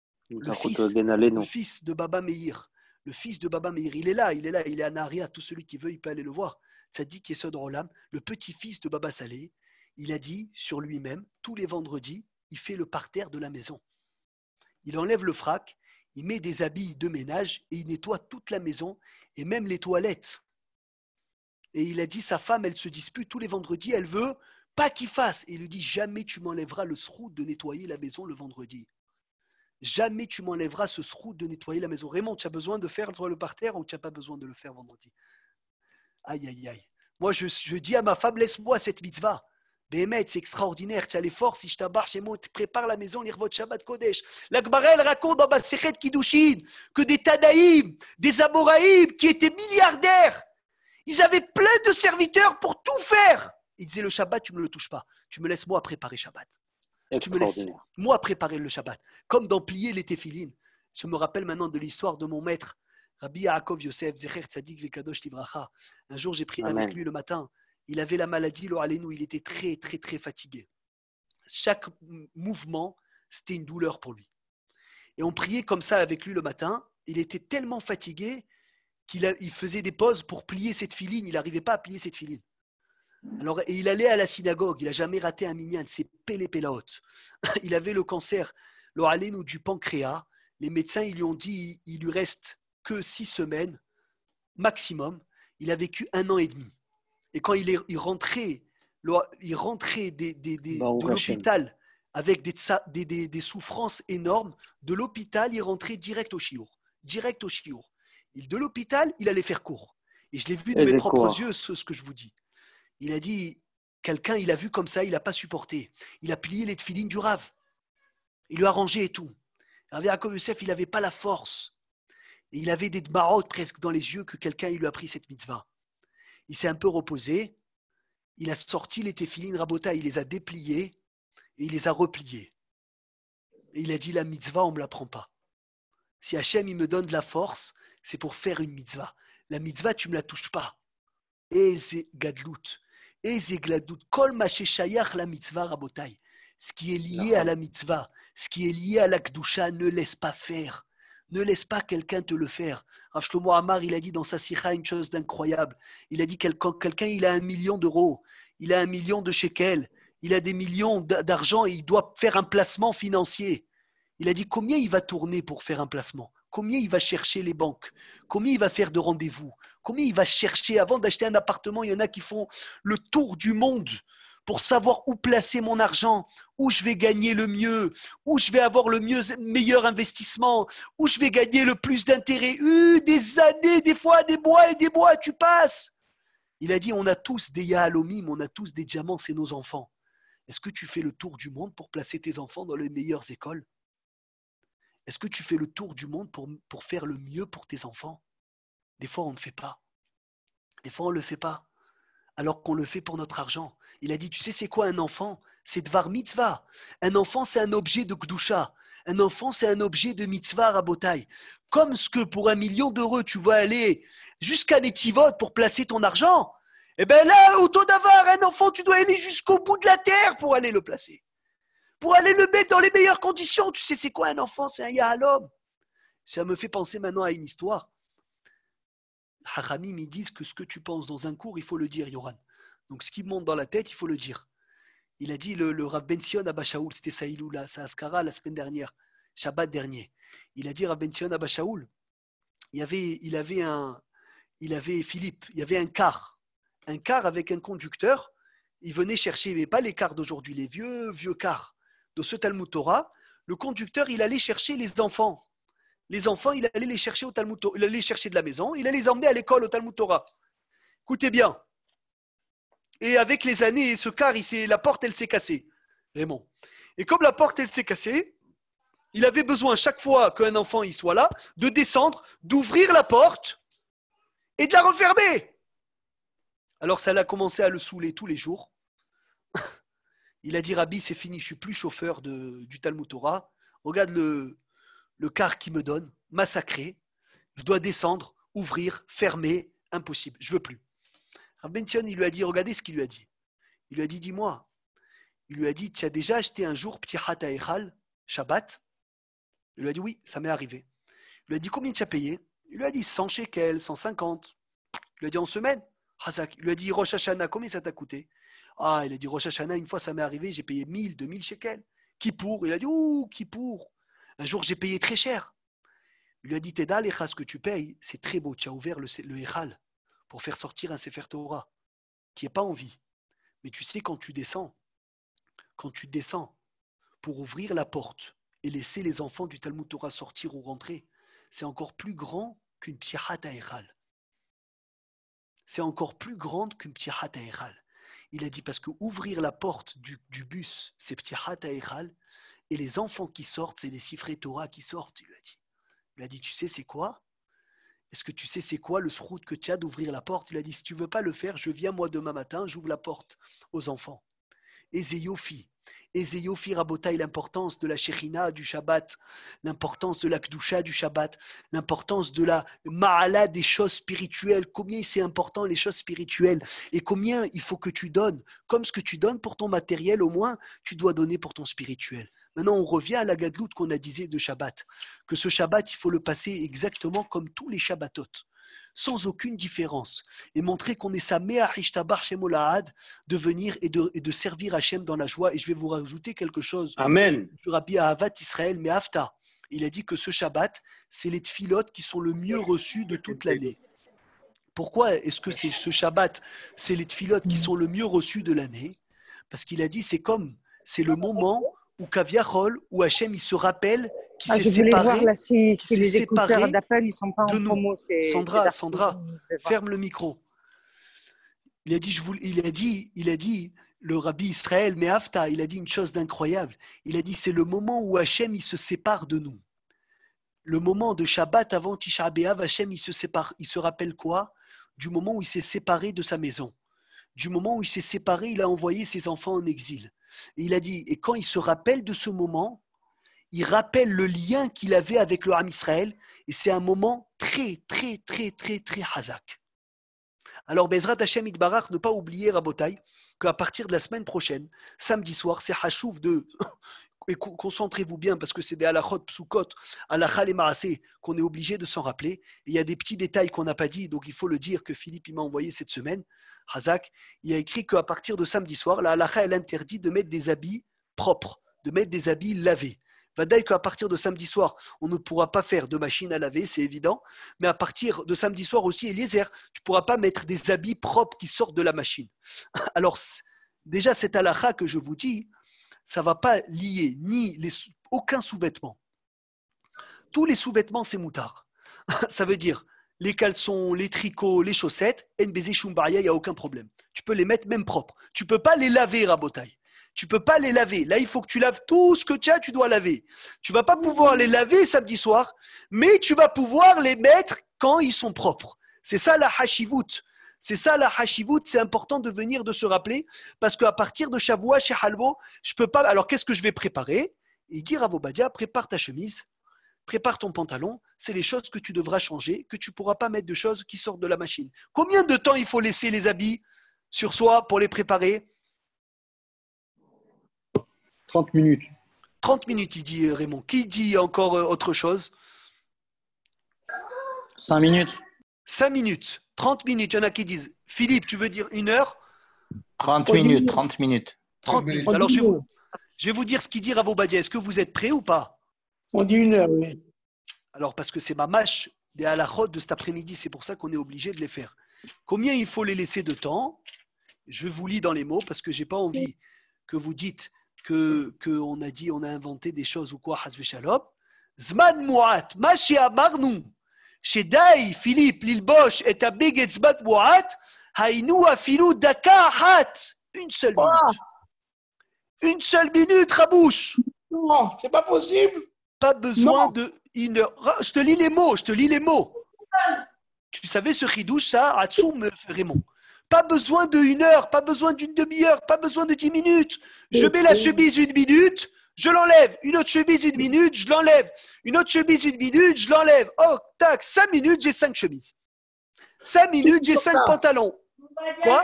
le fils de Baba Meir. Le fils de Baba Meir, il est là, il est à Naharia. Tout celui qui veut, il peut aller le voir. Tzaddik Yesod Olam, le petit-fils de Baba Saleh, il a dit sur lui-même, tous les vendredis, il fait le parterre de la maison. Il enlève le frac, il met des habits de ménage et il nettoie toute la maison et même les toilettes. Et il a dit, sa femme, elle se dispute tous les vendredis, elle veut pas qu'il fasse. Et il lui dit, jamais tu m'enlèveras le sroud de nettoyer la maison le vendredi. Jamais tu m'enlèveras ce sroud de nettoyer la maison. Raymond, tu as besoin de faire le parterre ou tu n'as pas besoin de le faire vendredi? Aïe, aïe, aïe. Moi, je dis à ma femme, laisse-moi cette mitzvah. Béhémet, c'est extraordinaire. Tu as les forces, si je t'abarre chez moi, tu prépares la maison, l'Irvot Shabbat Kodesh. La Gemara, elle raconte dans Masechet Kiddushin que des Tanaïm, des Amoraïm qui étaient milliardaires, ils avaient plein de serviteurs pour tout faire. Ils disaient, le Shabbat, tu ne me le touches pas. Tu me laisses moi préparer Shabbat. Tu me laisses moi préparer le Shabbat. Comme dans plier les téphilines. Je me rappelle maintenant de l'histoire de mon maître, Rabbi Yaakov Yosef, Zecher Tzadik Vekadosh Livracha. Un jour, j'ai pris avec lui le matin. Il avait la maladie, il était très, très, très fatigué. Chaque mouvement, c'était une douleur pour lui. Et on priait comme ça avec lui le matin. Il était tellement fatigué qu'il faisait des pauses pour plier cette filine. Il n'arrivait pas à plier cette filine. Alors, et il allait à la synagogue. Il n'a jamais raté un minyan. C'est Pélé Pélaot. Il avait le cancer, du pancréas. Les médecins, ils lui ont dit, il lui reste que 6 semaines maximum. Il a vécu 1 an et demi. Et quand il rentrait de l'hôpital avec des souffrances énormes, de l'hôpital, il rentrait direct au chiour. Direct au chiour. De l'hôpital, il allait faire cours. Et je l'ai vu de mes propres yeux, ce que je vous dis. Il a dit, quelqu'un, il a vu comme ça, il n'a pas supporté. Il a plié les tefilines du Rav. Il lui a rangé et tout. Rav Yaakov Yosef, il n'avait pas la force. Et il avait des marottes presque dans les yeux que quelqu'un il lui a pris cette mitzvah. Il s'est un peu reposé. Il a sorti les tefilines Rabota, il les a dépliés et il les a repliés. Et il a dit, la mitzvah, on ne me la prend pas. Si Hachem, il me donne de la force, c'est pour faire une mitzvah. La mitzvah, tu ne me la touches pas. Eze gadlout. Eze gladlout. Kol maché shayach la mitzvah Rabotai. Ce qui est lié à la mitzvah, ce qui est lié à la kedusha, ne laisse pas faire. Ne laisse pas quelqu'un te le faire. Rav Shlomo Amar, il a dit dans sa sikha une chose d'incroyable. Il a dit quand quelqu'un il a 1 million d'euros, il a 1 million de shekels, il a des millions d'argent et il doit faire un placement financier. Il a dit combien il va tourner pour faire un placement? Combien il va chercher les banques? Combien il va faire de rendez-vous? Combien il va chercher avant d'acheter un appartement? Il y en a qui font le tour du monde pour savoir où placer mon argent, où je vais gagner le mieux, où je vais avoir le meilleur investissement, où je vais gagner le plus d'intérêt. Des années, des fois, des mois et des mois, tu passes. Il a dit, on a tous des yahalomim, on a tous des diamants, c'est nos enfants. Est-ce que tu fais le tour du monde pour placer tes enfants dans les meilleures écoles? Est-ce que tu fais le tour du monde pour faire le mieux pour tes enfants? Des fois, on ne fait pas. Des fois, on ne le fait pas. Alors qu'on le fait pour notre argent. Il a dit, tu sais, c'est quoi un enfant? C'est dvar mitzvah. Un enfant, c'est un objet de gdusha. Un enfant, c'est un objet de mitzvah rabotai. Comme ce que pour 1 million d'euros, tu vas aller jusqu'à Netivot pour placer ton argent. Eh bien là, au taux d'avoir, un enfant, tu dois aller jusqu'au bout de la terre pour aller le placer. Pour aller le mettre dans les meilleures conditions. Tu sais, c'est quoi un enfant? C'est un yahalom. Ça me fait penser maintenant à une histoire. Hachamim, ils disent que ce que tu penses dans un cours, il faut le dire, Yoran. Donc, ce qui monte dans la tête, il faut le dire. Il a dit le Rav Ben Sion Abba Shaul, c'était sa Iloula, sa Askara la semaine dernière, Shabbat dernier. Il a dit Rav Ben Sion Abba Shaul, il avait Philippe, il y avait un car avec un conducteur. Il venait chercher, mais pas les cars d'aujourd'hui, les vieux cars de ce Talmud Torah. Le conducteur, il allait chercher les enfants. Les enfants, il allait les chercher au Talmud Torah, il allait les chercher de la maison, il allait les emmener à l'école au Talmud Torah. Écoutez bien. Et avec les années, ce car, la porte, elle s'est cassée. Vraiment. Et comme la porte, elle s'est cassée, il avait besoin, chaque fois qu'un enfant il soit là, de descendre, d'ouvrir la porte et de la refermer. Alors, ça a commencé à le saouler tous les jours. Il a dit, Rabbi, c'est fini, je ne suis plus chauffeur du Talmud Torah. Regarde le car qui me donne, massacré. Je dois descendre, ouvrir, fermer, impossible, je ne veux plus. Rav Ben Sion, il lui a dit, regardez ce qu'il lui a dit. Il lui a dit, dis-moi. Il lui a dit, tu as déjà acheté un jour Ptichat Ha'echal, Shabbat? Il lui a dit, oui, ça m'est arrivé. Il lui a dit, combien tu as payé? Il lui a dit, 100 shekels, 150. Il lui a dit, en semaine? Hazak. Il lui a dit, Rosh Hashanah, combien ça t'a coûté? Ah, il a dit, Rosh Hashanah, une fois ça m'est arrivé, j'ai payé 1000, 2000 shekels. Kippour? Il a dit, ouh, Kippour. Un jour, j'ai payé très cher. Il lui a dit, Teda, l'Echal, ce que tu payes, c'est très beau. Tu as ouvert le Echal pour faire sortir un Sefer Torah qui n'est pas en vie. Mais tu sais, quand tu descends pour ouvrir la porte et laisser les enfants du Talmud Torah sortir ou rentrer, c'est encore plus grand qu'une Ptichat Ha'echal. C'est encore plus grande qu'une Ptichat Ha'echal. Il a dit parce que ouvrir la porte du bus, c'est Ptichat Ha'echal, et les enfants qui sortent, c'est les Sifrei Torah qui sortent, il lui a dit. Il a dit, tu sais, c'est quoi? Est-ce que tu sais c'est quoi le srout que tu as d'ouvrir la porte? Il a dit, si tu ne veux pas le faire, je viens moi demain matin, j'ouvre la porte aux enfants. Ezeyofi Rabotai, l'importance de la Shechina du Shabbat, l'importance de la Kedusha du Shabbat, l'importance de la Ma'ala des choses spirituelles, combien c'est important les choses spirituelles et combien il faut que tu donnes. Comme ce que tu donnes pour ton matériel, au moins, tu dois donner pour ton spirituel. Maintenant, on revient à la gadloute qu'on a disait de Shabbat, que ce Shabbat, il faut le passer exactement comme tous les Shabbatot, sans aucune différence, et montrer qu'on est sa Mea Ishtabar Shemolahad, de venir et de servir Hachem dans la joie. Et je vais vous rajouter quelque chose. Amen. Du Rabbi Ahavat Israël Mehavta. Il a dit que ce Shabbat, c'est les tfilotes qui sont le mieux reçus de toute l'année. Pourquoi est-ce que c'est ce Shabbat, c'est les tfilotes qui sont le mieux reçus de l'année? Parce qu'il a dit, c'est le moment où Kaviachol, où Hachem, il se rappelle qu'il s'est séparé, voir, là, si les écouteurs séparé d'appel, ils sont pas de en nous. promo. Sandra, ferme le micro. Il a dit, le rabbi Israël Mehavta, il a dit une chose d'incroyable. Il a dit, c'est le moment où Hachem, il se sépare de nous. Le moment de Shabbat avant Tisha B'Av, Hachem, il se sépare. Il se rappelle quoi? Du moment où il s'est séparé de sa maison. Du moment où il s'est séparé, il a envoyé ses enfants en exil. Et il a dit, et quand il se rappelle de ce moment, il rappelle le lien qu'il avait avec le Ham Israël, et c'est un moment très, très, très, très, très hazak. Alors, Bezrat Hashem Itbarach, ne pas oublier, Rabotai, qu'à partir de la semaine prochaine, samedi soir, c'est Hashouf de... Et concentrez-vous bien, parce que c'est des halachot, psukot, halachal et maasé, qu'on est obligé de s'en rappeler. Et il y a des petits détails qu'on n'a pas dit, donc il faut le dire, que Philippe il m'a envoyé cette semaine. Hazak, il a écrit qu'à partir de samedi soir, la halacha, elle interdit de mettre des habits propres, de mettre des habits lavés. Vadaï qu'à partir de samedi soir, on ne pourra pas faire de machine à laver, c'est évident. Mais à partir de samedi soir aussi, Eliezer, tu ne pourras pas mettre des habits propres qui sortent de la machine. Alors, déjà, cette halakha que je vous dis, ça ne va pas lier aucun sous-vêtement. Tous les sous-vêtements, c'est moutard. Ça veut dire les caleçons, les tricots, les chaussettes, NBZ Shumbaria, il n'y a aucun problème. Tu peux les mettre même propres. Tu ne peux pas les laver, Rabotai. Tu ne peux pas les laver. Là, il faut que tu laves tout ce que tu as, tu dois laver. Tu ne vas pas pouvoir les laver samedi soir, mais tu vas pouvoir les mettre quand ils sont propres. C'est ça la hashivut. C'est ça la hashivut. C'est important de venir de se rappeler, parce qu'à partir de Shavua chez Halbo, je ne peux pas. Alors, qu'est-ce que je vais préparer? Il dit Rav Obadia, prépare ta chemise, prépare ton pantalon. C'est les choses que tu devras changer, que tu ne pourras pas mettre de choses qui sortent de la machine. Combien de temps il faut laisser les habits sur soi pour les préparer? 30 minutes. 30 minutes, il dit Raymond. Qui dit encore autre chose? 5 minutes. 5 minutes. 30 minutes. Il y en a qui disent Philippe, tu veux dire 1 heure? 30 minutes, 30 minutes. 30 minutes. Alors, je vais vous dire ce qu'il dit Rav Obadia. Est-ce que vous êtes prêts ou pas? On dit 1 heure, oui. Alors, parce que c'est ma mâche des halachot de cet après-midi. C'est pour ça qu'on est obligé de les faire. Combien il faut les laisser de temps? Je vous lis dans les mots parce que je n'ai pas envie que vous dites qu'on a dit, on a inventé des choses ou quoi, Hazve Shalom. Zman Mu'at, Mashi Amarnu, Shedai, Philippe, Lilbosh, et Abig et Zman Mu'at, Hainu Afilu Daka Hat. Une seule minute. Une seule minute, Rabouche. Non, c'est pas possible. Pas besoin de 1 heure. Je te lis les mots. Tu savais ce chidouche, ça, Atsoum, Raymond. Pas besoin de 1 heure, pas besoin d'une demi-heure, pas besoin de 10 minutes. Je mets la chemise 1 minute, je l'enlève. Une autre chemise 1 minute, je l'enlève. Une autre chemise 1 minute, je l'enlève. Oh, tac, 5 minutes, j'ai 5 chemises. 5 minutes, j'ai 5 pantalons. Quoi?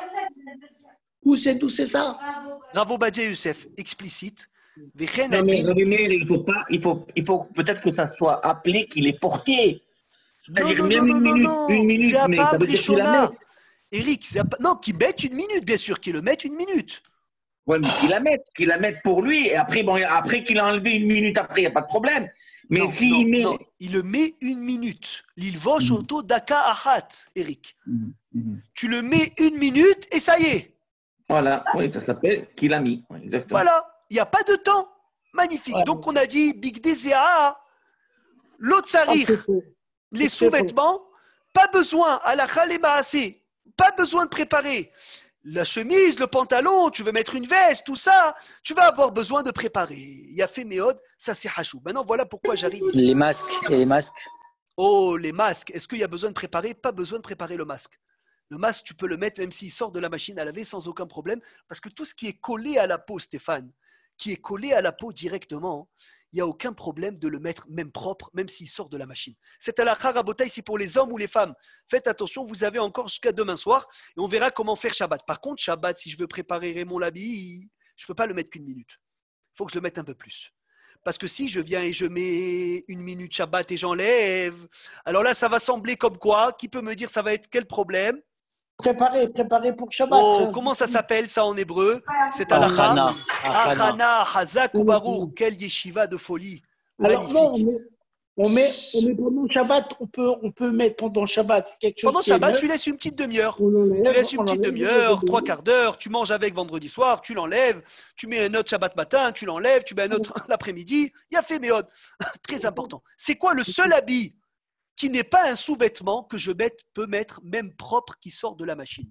Où c'est ça? Rav Obadia Youssef, explicite. Non, mais Rabbi, il faut peut-être que ça soit appelé qu'il est portier. C'est-à-dire même une minute, c'est mais ça veut dire qu'il la met. Eric, non, qu'il mette 1 minute, bien sûr, qu'il le mette 1 minute. Oui, mais qu'il la mette pour lui, et après, après qu'il a enlevé 1 minute après, il n'y a pas de problème. Mais non, il le met 1 minute. L'ilvosh auto daka ahat, Eric. Tu le mets 1 minute et ça y est. Voilà, oui, ça s'appelle qu'il a mis. Oui, exactement. Voilà, il n'y a pas de temps. Magnifique. Donc, on a dit Big Dezea, l'autre sarir, les sous-vêtements, pas besoin, à la khalema assez. Pas besoin de préparer la chemise, le pantalon, tu veux mettre une veste, tout ça, tu vas avoir besoin de préparer. Il y a fait méode, ça c'est hachou. Maintenant, voilà pourquoi j'arrive ici. Les masques, et les masques. Oh, les masques. Est-ce qu'il y a besoin de préparer? Pas besoin de préparer le masque. Le masque, tu peux le mettre même s'il sort de la machine à laver sans aucun problème. Parce que tout ce qui est collé à la peau, Stéphane, qui est collé à la peau directement, il n'y a aucun problème de le mettre même propre, même s'il sort de la machine. C'est à la Rabotai, c'est pour les hommes ou les femmes. Faites attention, vous avez encore jusqu'à demain soir et on verra comment faire Shabbat. Par contre, Shabbat, si je veux préparer Raymond l'habit, je ne peux pas le mettre qu'1 minute. Il faut que je le mette un peu plus. Parce que si je viens et je mets 1 minute Shabbat et j'enlève, alors là, ça va sembler comme quoi? Qui peut me dire ça va être quel problème? Préparer pour Shabbat. Oh, comment ça s'appelle ça en hébreu? C'est Halakha. Achana, Hazak ou Barour. Quelle yeshiva de folie. Alors, magnifique. On met pendant Shabbat, on peut mettre pendant Shabbat quelque chose Pendant qui est Shabbat, neuf, tu laisses une petite demi-heure. on enlève, Tu laisses une on petite enlève, demi-heure, on enlève. 3/4 d'heure, tu manges avec vendredi soir, tu l'enlèves, tu mets un autre Shabbat matin, tu l'enlèves, tu mets un autre l'après-midi. Il y a fait méode. Très important. C'est quoi le seul habit qui n'est pas un sous-vêtement que je peux mettre, même propre, qui sort de la machine?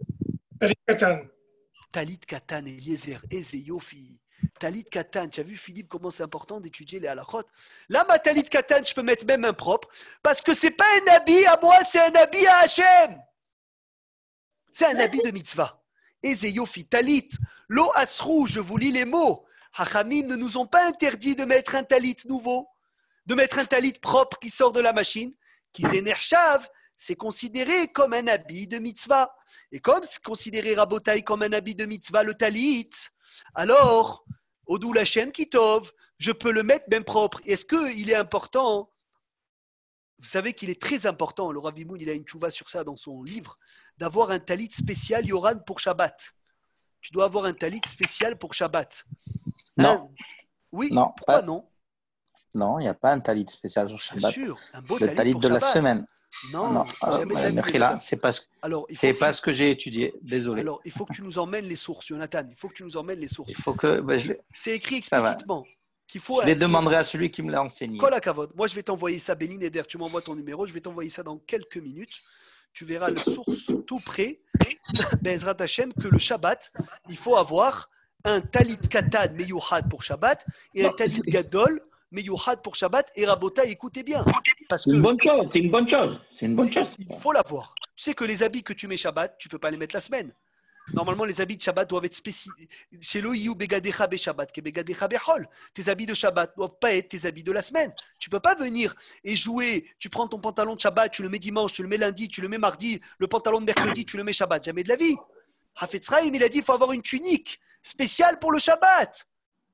Talit Katan, Eliezer, Eze, Yofi. Talit Katan, tu as vu Philippe comment c'est important d'étudier les halachot? Là, ma Talit Katan, je peux mettre même un propre, parce que c'est pas un habit à moi, c'est un habit à Hachem. C'est un habit de mitzvah. Eze, Yofi, Talit, Lo Asrou, je vous lis les mots. Hachamim ne nous ont pas interdit de mettre un talit nouveau, de mettre un talit propre qui sort de la machine. Kizenershav, c'est considéré comme un habit de mitzvah. Et comme c'est considéré Rabotai comme un habit de mitzvah, le talit, alors, Odou Lachem Kitov, je peux le mettre même propre. Est-ce qu'il est important? Vous savez qu'il est très important, le Rav Imoun, il a une tchouva sur ça dans son livre, d'avoir un talit spécial Yoran pour Shabbat. Tu dois avoir un talit spécial pour Shabbat. Non. Oui, Non, pourquoi pas- non? Non, il n'y a pas un talit spécial sur Bien Shabbat. sûr, un beau Le talit talit pour de la Shabbat. semaine. Non, Non, jamais de la vie, Mechila, Jonathan. c'est pas ce Alors, il faut c'est que pas tu- ce que j'ai étudié. Désolé. Alors, il faut que tu nous emmènes les sources, Jonathan. Il faut que tu nous emmènes les sources. Il faut que C'est écrit Ça va. explicitement qu'il faut. je les demanderai à celui qui me l'a enseigné. Kol hakavod. Moi, je vais t'envoyer ça, Béline Eder. Tu m'envoies ton numéro. Je vais t'envoyer ça dans quelques minutes. Tu verras la source tout près. Bezrat Hashem, que le Shabbat, il faut avoir un talit katan meyuhad pour Shabbat et un talit gadol meyuhad pour Shabbat. Et Rabota, écoutez bien. Parce C'est une que bonne chose, c'est une bonne chose. C'est une bonne chose. il faut l'avoir. Tu sais que les habits que tu mets Shabbat, tu ne peux pas les mettre la semaine. Normalement, les habits de Shabbat doivent être spécifiques. Chez l'Oïou Begadecha Be Shabbat, que Begadecha Behol. Tes habits de Shabbat ne doivent pas être tes habits de la semaine. Tu ne peux pas venir et jouer. Tu prends ton pantalon de Shabbat, tu le mets dimanche, tu le mets lundi, tu le mets mardi, le pantalon de mercredi, tu le mets Shabbat. Jamais de la vie. Hafetz Chaim, il a dit qu'il faut avoir une tunique spéciale pour le Shabbat.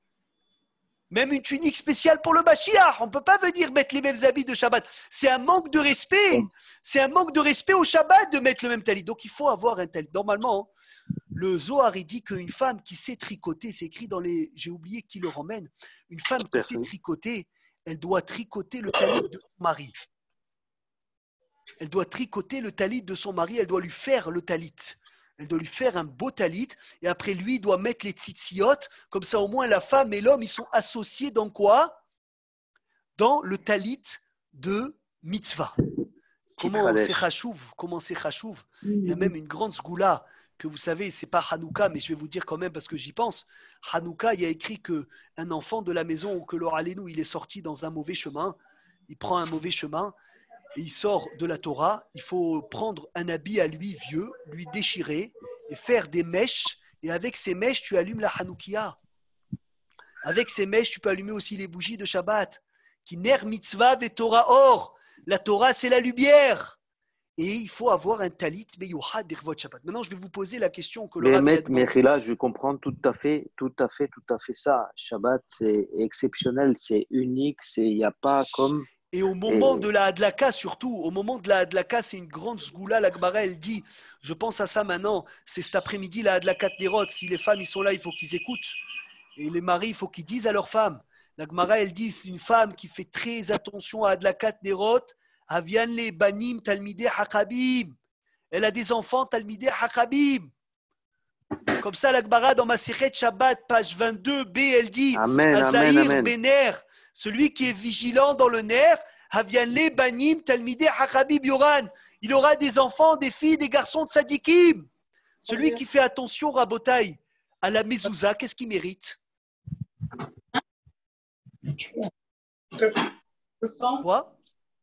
Même une tunique spéciale pour le Mashiach. On ne peut pas venir mettre les mêmes habits de Shabbat. C'est un manque de respect. C'est un manque de respect au Shabbat de mettre le même talit. Donc il faut avoir un talit. Normalement, le Zohar il dit qu'une femme qui sait tricoter, c'est écrit dans les. J'ai oublié qui le ramène. Une femme qui sait tricoter, elle doit tricoter le talit de son mari. Elle doit tricoter le talit de son mari. Elle doit lui faire le talit. Elle doit lui faire un beau talit et après lui, il doit mettre les tzitziyot. Comme ça, au moins, la femme et l'homme, ils sont associés dans quoi? Dans le talit de mitzvah. Comment c'est chachouv? Comment c'est chachouv? Il y a même une grande sgoula que vous savez, c'est pas Hanouka, mais je vais vous dire quand même parce que j'y pense. Hanouka, il y a écrit qu'un enfant de la maison ou que leur Alénou, il est sorti dans un mauvais chemin. Il prend un mauvais chemin. Et il sort de la Torah, il faut prendre un habit à lui vieux, lui déchirer et faire des mèches. Et avec ces mèches, tu allumes la Hanoukia. Avec ces mèches, tu peux allumer aussi les bougies de Shabbat. Qui ner mitzvah ve Torah or. La Torah, c'est la lumière. Et il faut avoir un talit meyuhad birvot Shabbat. Maintenant, je vais vous poser la question que le Rabbi a demandé. Mechila, je comprends tout à fait ça. Shabbat, c'est exceptionnel, c'est unique, il n'y a pas comme... Et au moment de la Hadlaka, surtout, au moment de la Hadlaka, c'est une grande sgoula. La Gemara, elle dit, je pense à ça maintenant, c'est cet après-midi la Hadlakat Nerot. Si les femmes, ils sont là, il faut qu'ils écoutent. Et les maris, il faut qu'ils disent à leurs femmes. La Gemara, elle dit, c'est une femme qui fait très attention à Hadlakat Nerot. Avian le banim talmideh hakabim. Elle a des enfants talmideh hakabim. Comme ça, la Gemara, dans ma Masechet Shabbat, page 22b, elle dit, Azaïr Bener. Celui qui est vigilant dans le nerf, Havianle Banim Talmideh Hakabib Yoran. Il aura des enfants, des filles, des garçons de Sadikim. Celui qui fait attention, Rabotai, à la mezouza, qu'est-ce qu'il mérite? Quoi?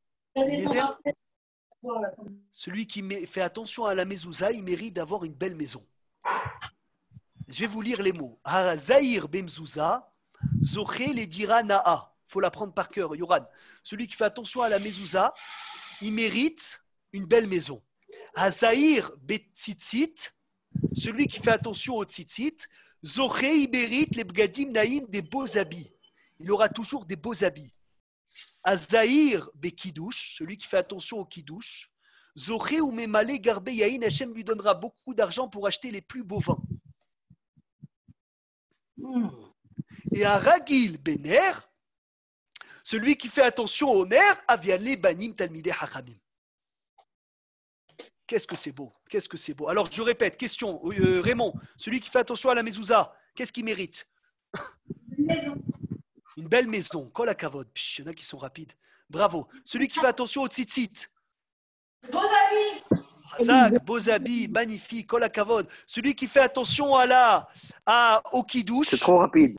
Celui qui fait attention à la mezouza, il mérite d'avoir une belle maison. Je vais vous lire les mots. Zahir Bemzouza, Zoché les dira Na'a. Il faut l'apprendre par cœur, Yoran. Celui qui fait attention à la mezouza, il mérite une belle maison. Hazaïr betzitzit, celui qui fait attention au tzitzit, Zoché il mérite les bgadim naïm, des beaux habits. Il aura toujours des beaux habits. Hazaïr bekidouche, celui qui fait attention au kidouche, Zoché ou memale garbe yaïn, Hachem lui donnera beaucoup d'argent pour acheter les plus beaux vins. Et un ragil bener, Celui qui fait attention au nerf, aviale banim talmideh hachamim. Qu'est-ce que c'est beau, qu'est-ce que c'est beau. Alors je répète, question, Raymond, celui qui fait attention à la mezouza, qu'est-ce qu'il mérite? Une belle maison, kol hakavod. Il y en a qui sont rapides. Bravo. Celui qui fait attention au tzitzit. Hazak, beaux habits, magnifique, kol hakavod. Celui qui fait attention au kidouche. C'est trop rapide.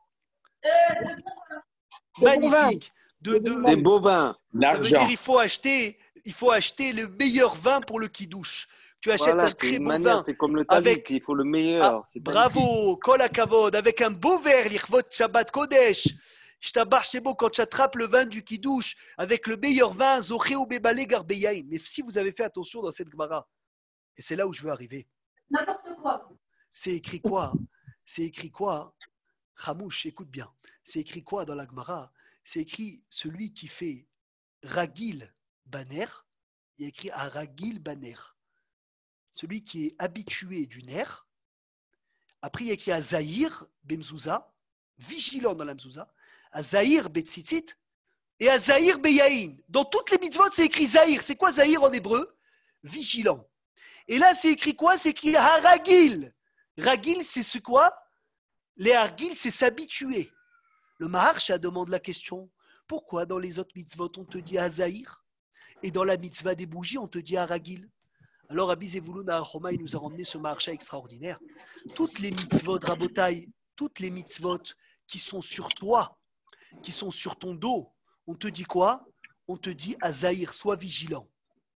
Magnifique. Des bovins. Ça veut dire il faut acheter le meilleur vin pour le kidouche. Tu achètes Voilà, un c'est très une beau manière, vin. c'est comme le talit, il faut le meilleur. C'est Bravo, kol hakavod, avec un beau verre, l'irvot Shabbat Kodesh. Je t'abarche, c'est beau quand tu attrapes le vin du kidouche avec le meilleur vin, zoché ou bébale garbeyain. Mais si vous avez fait attention dans cette Gemara, et c'est là où je veux arriver. N'importe quoi. C'est écrit quoi? C'est écrit quoi? Hamouche, écoute bien. C'est écrit quoi dans la Gemara? C'est écrit celui qui fait Ragil Baner. Il y a écrit à Ragil Baner. Celui qui est habitué du nerf. Après, il y a écrit à Zahir Bemzouza, vigilant dans la Mzouza. À Zahir Betzitzit et à Zahir Beyaïn. Dans toutes les mitzvot, c'est écrit Zahir. C'est quoi Zahir en hébreu? Vigilant. Et là, c'est écrit quoi? C'est écrit Haragil. Ragil, c'est ce quoi? Les Hargil, c'est s'habituer. Le Maharsha demande la question. Pourquoi dans les autres mitzvot, on te dit Zahir et dans la mitzvah des bougies, on te dit Haragil? Alors, Rabbi Zevulun Ahoma, il nous a ramené ce Maharsha extraordinaire. Toutes les mitzvot, Rabotai, toutes les mitzvot qui sont sur toi, qui sont sur ton dos, on te dit quoi? On te dit Zahir, sois vigilant.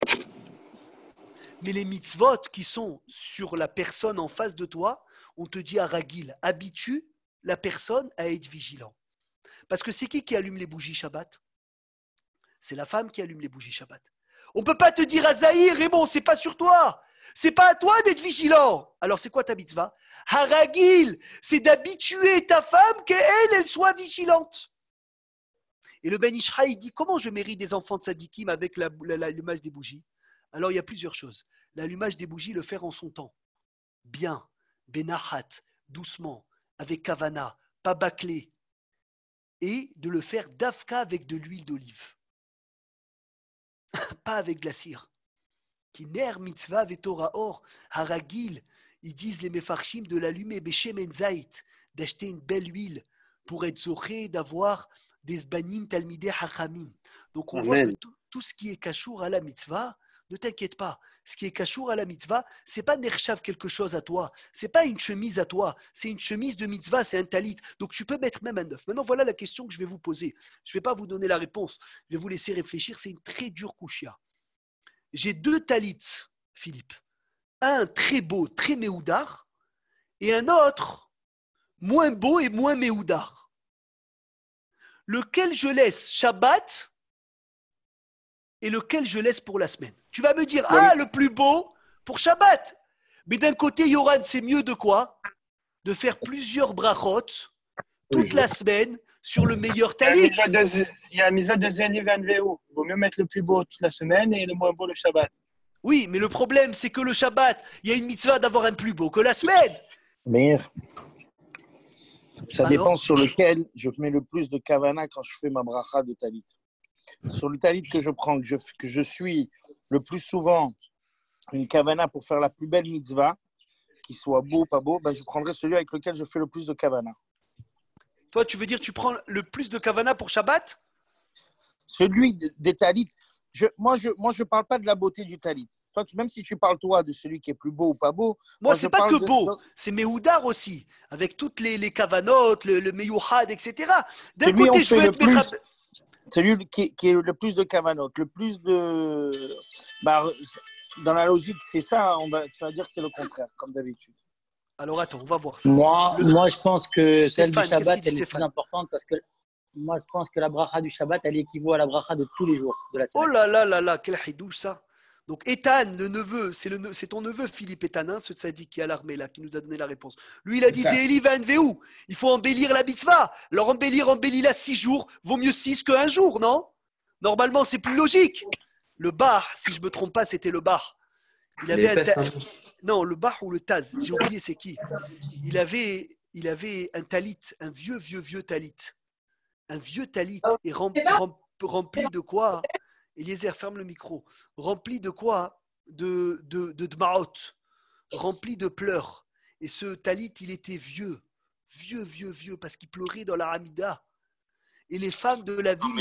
Mais les mitzvot qui sont sur la personne en face de toi, on te dit Ragil, habitue la personne à être vigilant. Parce que c'est qui allume les bougies Shabbat? C'est la femme qui allume les bougies Shabbat. On ne peut pas te dire Zahir, et bon, c'est pas sur toi. C'est pas à toi d'être vigilant. Alors c'est quoi ta mitzvah? Haragil, c'est d'habituer ta femme qu'elle soit vigilante. Et le Ben Ishra, il dit, comment je mérite des enfants de Sadikim avec l'allumage des bougies? Alors il y a plusieurs choses. L'allumage des bougies, le faire en son temps. Bien, benahat, doucement, avec kavana, pas bâclé. Et de le faire d'afka avec de l'huile d'olive. Pas avec de la cire. Qui ner mitzvah vetora or, haragil, ils disent les mefarshim de l'allumer, beshem en zait, d'acheter une belle huile pour être zoré, d'avoir des banim talmideh hachamim. Donc on voit que tout ce qui est kashour à la mitzvah, ne t'inquiète pas. Ce qui est kashour à la mitzvah, c'est pas nershav quelque chose à toi, c'est pas une chemise à toi, c'est une chemise de mitzvah, c'est un talit. Donc tu peux mettre même un neuf. Maintenant voilà la question que je vais vous poser. Je vais pas vous donner la réponse, je vais vous laisser réfléchir. C'est une très dure kushia. J'ai deux talits, Philippe. Un très beau, très méoudar, et un autre moins beau et moins méoudar. Lequel je laisse Shabbat et lequel je laisse pour la semaine? Tu vas me dire, le plus beau pour Shabbat. Mais d'un côté, Yoran, c'est mieux de quoi? De faire plusieurs brachot toute la semaine sur le meilleur talit. Il y a la mitzvah de Zeni Vanveu. Il vaut mieux mettre le plus beau toute la semaine et le moins beau le Shabbat. Oui, mais le problème, c'est que le Shabbat, il y a une mitzvah d'avoir un plus beau que la semaine. Mais ça Alors dépend sur lequel je mets le plus de kavana quand je fais ma bracha de talit. Sur le talit que je prends, que je suis le plus souvent une kavana pour faire la plus belle mitzvah, qu'il soit beau ou pas beau, je prendrai celui avec lequel je fais le plus de kavana. Toi, tu veux dire tu prends le plus de kavana pour Shabbat? Celui des talits. Moi, je parle pas de la beauté du talit. Toi, même si tu parles toi de celui qui est plus beau ou pas beau. Moi c'est pas que beau, c'est méhoudar aussi, avec toutes les kavanotes, le meyouhad, etc. D'un côté, je veux être méchab. Celui qui est le plus de kavanotes, le plus de. Dans la logique, c'est ça. Tu vas dire que c'est le contraire, comme d'habitude. Alors attends, on va voir ça. Moi, je pense que celle du Stéphane, Shabbat, qu'est-ce qu'il dit, elle est plus importante parce que moi, je pense que la bracha du Shabbat, elle équivaut à la bracha de tous les jours de la Oh semaine. là là là là, quel hidouche ça. Donc Ethan, le neveu, c'est ton neveu Philippe Ethan, hein, ce tzaddik qui est à l'armée là, qui nous a donné la réponse. Lui, il a dit c'est Eli Vanveu. Il faut embellir la mitzvah. Alors embellir-la 6 jours, vaut mieux 6 que 1 jour, non? Normalement, c'est plus logique. Le bar, si je me trompe pas, c'était le bar. Il avait non, le bar ou le taz, j'ai oublié c'est qui. Il avait un talit, un vieux talit. un vieux talit et rempli de quoi? Eliezer, ferme le micro. Rempli de quoi? De dmaot, rempli de pleurs. Et ce talit, il était vieux, parce qu'il pleurait dans la Hamida. Et les femmes de la ville,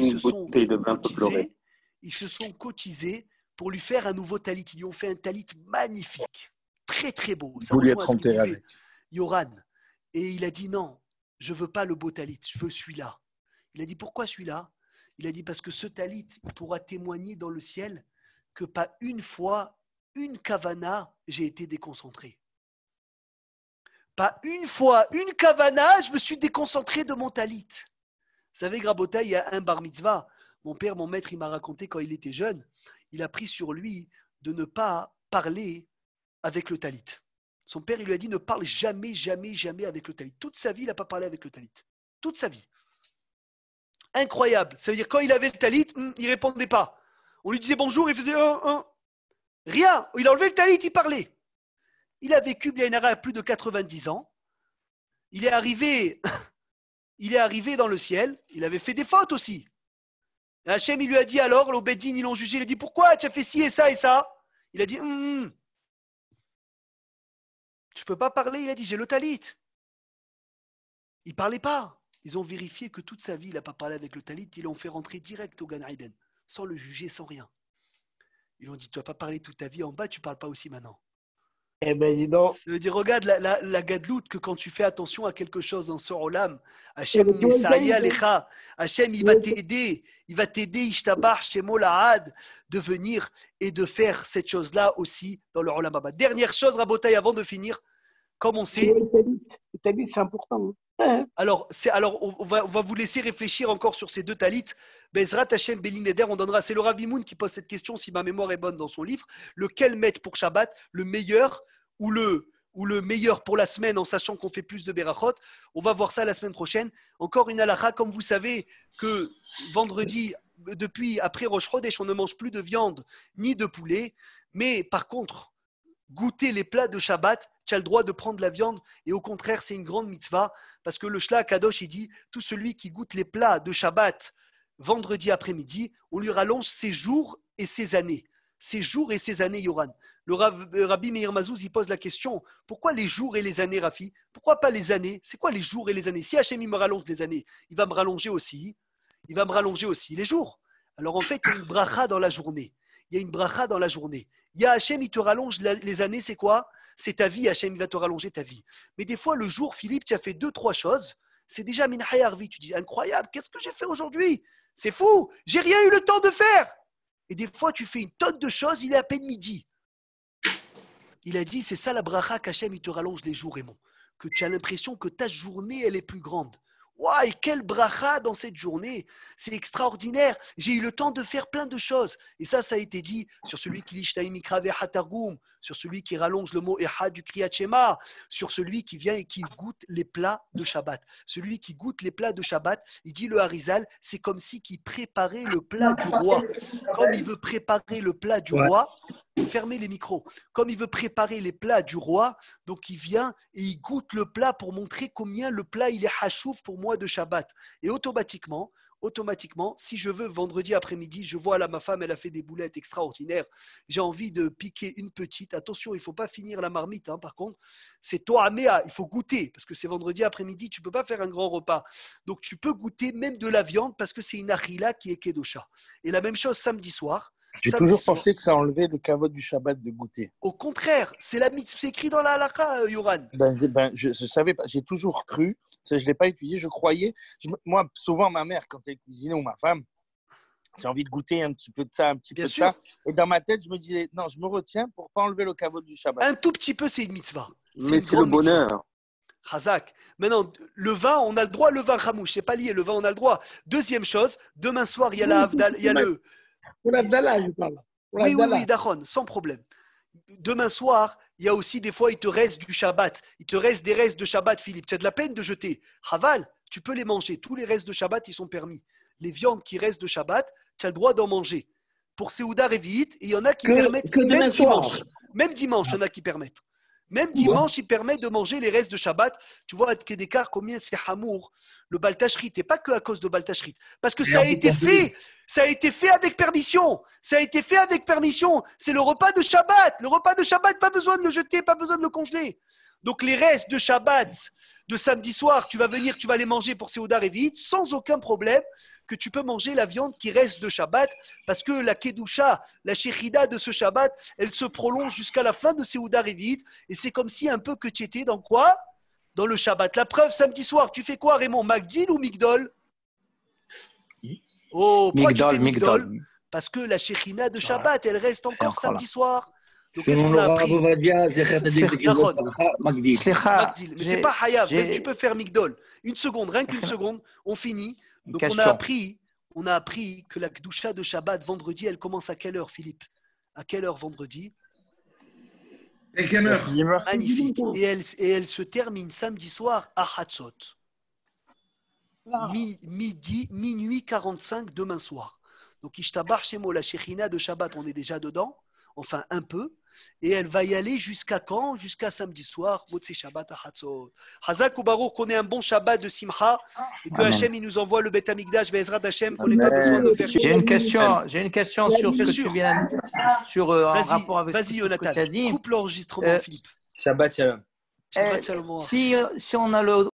ils se sont cotisés pour lui faire un nouveau talit. Ils lui ont fait un talit magnifique, très très beau. Ça rejoint à ce qu'il disait Yoran. Et il a dit non, je veux pas le beau talit, je veux celui-là. Il a dit pourquoi celui-là? Il a dit parce que ce talit, il pourra témoigner dans le ciel que pas une fois, une kavana, j'ai été déconcentré. Pas une fois, une kavana, je me suis déconcentré de mon talit. Vous savez, Grabota, il y a un bar mitzvah. Mon père, mon maître, il m'a raconté quand il était jeune, il a pris sur lui de ne pas parler avec le talit. Son père, il lui a dit ne parle jamais avec le talit. Toute sa vie, il n'a pas parlé avec le talit. Toute sa vie. Incroyable. Ça veut dire quand il avait le talit, il répondait pas. On lui disait bonjour, il faisait rien. Il a enlevé le talit, il parlait. Il a vécu Blianara à plus de 90 ans. Il est arrivé dans le ciel. Il avait fait des fautes aussi. Et Hachem, il lui a dit alors, l'Obédine, ils l'ont jugé. Il a dit pourquoi tu as fait ci et ça et ça? Il a dit je peux pas parler. Il a dit j'ai le talit. Il parlait pas. Ils ont vérifié que toute sa vie, il n'a pas parlé avec le talit. Ils l'ont fait rentrer direct au Gan Eden, sans le juger, sans rien. Ils l'ont dit tu vas pas parler toute ta vie en bas, tu parles pas aussi maintenant. Eh ben, dis donc. Ça veut dire, regarde la gadloute, que quand tu fais attention à quelque chose dans ce olam, Hachem, Hachem, il va t'aider, Ishtabach, Shemo Lahad, de venir et de faire cette chose-là aussi dans le olam haba. Dernière chose, Rabotai, avant de finir, comme on sait. Le talit, c'est important. Alors, on va vous laisser réfléchir encore sur ces deux talits. Bezrat Hachem Belineder, on donnera. C'est le Rav Moon qui pose cette question, si ma mémoire est bonne dans son livre. Lequel mettre pour Shabbat, le meilleur ou le meilleur pour la semaine, en sachant qu'on fait plus de berachot? On va voir ça la semaine prochaine. Encore une halakha, comme vous savez que vendredi, depuis après Rosh Chodesh, on ne mange plus de viande ni de poulet. Mais par contre, goûter les plats de Shabbat, tu as le droit de prendre la viande, et au contraire, c'est une grande mitzvah, parce que le Shla Kadosh, il dit, tout celui qui goûte les plats de Shabbat vendredi après-midi, on lui rallonge ses jours et ses années. Ses jours et ses années, Yoran. Le Rabbi Meir Mazouz, il pose la question, pourquoi les jours et les années, Rafi? Pourquoi pas les années? C'est quoi les jours et les années? Si Hachem me rallonge les années, il va me rallonger aussi les jours. Alors en fait, il y a une bracha dans la journée. Il y a Hachem, il te rallonge les années, c'est quoi? C'est ta vie, Hachem, il va te rallonger ta vie. Mais des fois, le jour, Philippe, tu as fait 2-3 choses, c'est déjà min hayarvi. Tu dis, incroyable, qu'est-ce que j'ai fait aujourd'hui? C'est fou, j'ai rien eu le temps de faire. Et des fois, tu fais une tonne de choses, il est à peine midi. Il a dit, c'est ça la bracha qu'Hachem, il te rallonge les jours, Raymond. Que tu as l'impression que ta journée, elle est plus grande. Waouh, quelle bracha dans cette journée! C'est extraordinaire. J'ai eu le temps de faire plein de choses. Et ça a été dit sur celui qui lit Shtaim Mikra Ve'Hatargum, sur celui qui rallonge le mot Ehad du Kriyat Shema, sur celui qui vient et qui goûte les plats de Shabbat. Celui qui goûte les plats de Shabbat, il dit le Harizal, c'est comme si il préparait le plat du roi. Comme il veut préparer le plat du roi, fermez les micros. Comme il veut préparer les plats du roi, donc il vient et il goûte le plat pour montrer combien le plat il est hachouf pour moi de Shabbat. Et automatiquement, si je veux vendredi après-midi, je vois là ma femme, elle a fait des boulettes extraordinaires. J'ai envie de piquer une petite. Attention, il ne faut pas finir la marmite. Par contre, c'est to'amea, il faut goûter parce que c'est vendredi après-midi. Tu ne peux pas faire un grand repas. Donc tu peux goûter même de la viande parce que c'est une achila qui est kedosha. Et la même chose samedi soir. J'ai toujours pensé que ça enlevait le kavod du Shabbat de goûter. Au contraire, c'est écrit dans la halakha, Yoran. Je savais pas, j'ai toujours cru, je ne l'ai pas étudié, je croyais. Moi, souvent, ma mère, quand elle cuisinait ou ma femme, j'ai envie de goûter un petit peu de ça, un petit peu de ça. Et dans ma tête, je me disais, non, je me retiens pour ne pas enlever le kavod du Shabbat. Un tout petit peu, c'est une mitzvah. Mais c'est le bonheur. Chazak. Maintenant, le vin, on a le droit, le vin chamouche, c'est pas lié, le vin, on a le droit. Deuxième chose, demain soir, il y a la Havdal, il y a le. Pour l'Abdallah, je parle. Oui, Dachon, sans problème. Demain soir, il y a aussi des fois, il te reste du Shabbat. Il te reste des restes de Shabbat, Philippe. Tu as de la peine de jeter. Chaval, tu peux les manger. Tous les restes de Shabbat, ils sont permis. Les viandes qui restent de Shabbat, tu as le droit d'en manger. Pour Seouda Révi'it, il y en a qui permettent même dimanche. Même dimanche, il y en a qui permettent. Même dimanche, il permet de manger les restes de Shabbat. Tu vois, à Kedekar, combien c'est hamour, le Baltashrit, et pas que à cause de Baltashrit. Parce que ça a été fait avec permission. Ça a été fait avec permission. C'est le repas de Shabbat. Le repas de Shabbat, pas besoin de le jeter, pas besoin de le congeler. Donc les restes de Shabbat, de samedi soir, tu vas venir, tu vas les manger pour Seuda Revit, sans aucun problème, que tu peux manger la viande qui reste de Shabbat, parce que la Kedusha, la Shechida de ce Shabbat, elle se prolonge jusqu'à la fin de Seuda Revit, et c'est comme si un peu que tu étais dans quoi? Dans le Shabbat. La preuve, samedi soir, tu fais quoi, Raymond? Magdil ou Migdol? Oh, pourquoi tu fais Migdol? Parce que la Shechina de Shabbat, elle reste encore samedi soir. Donc, qu'est-ce qu'on a appris? Magdil. Mais c'est pas Hayav, même tu peux faire Migdol. Une seconde, rien qu'une seconde, on finit. Donc on a appris que la Kedusha de Shabbat, vendredi, elle commence à quelle heure, Philippe? À quelle heure vendredi? À quelle heure? Magnifique. Et elle se termine samedi soir à Hatzot. Minuit 45 demain soir. Donc Ishtabar Shemo, la Shechina de Shabbat, on est déjà dedans, enfin un peu. Et elle va y aller jusqu'à quand? Jusqu'à samedi soir, Motzei Shabbat à Hatzot. Hazak ou Baruch, qu'on ait un bon Shabbat de Simcha et que Hachem il nous envoie le Bet Amikdash, Be'ezrat Hachem, qu'on n'ait pas besoin de faire. J'ai une question sur ce que tu viens sur en rapport avec ce que tu as dit. Coupe l'enregistrement, Philippe. Shabbat Shalom. Shabbat Shalom. Si on a le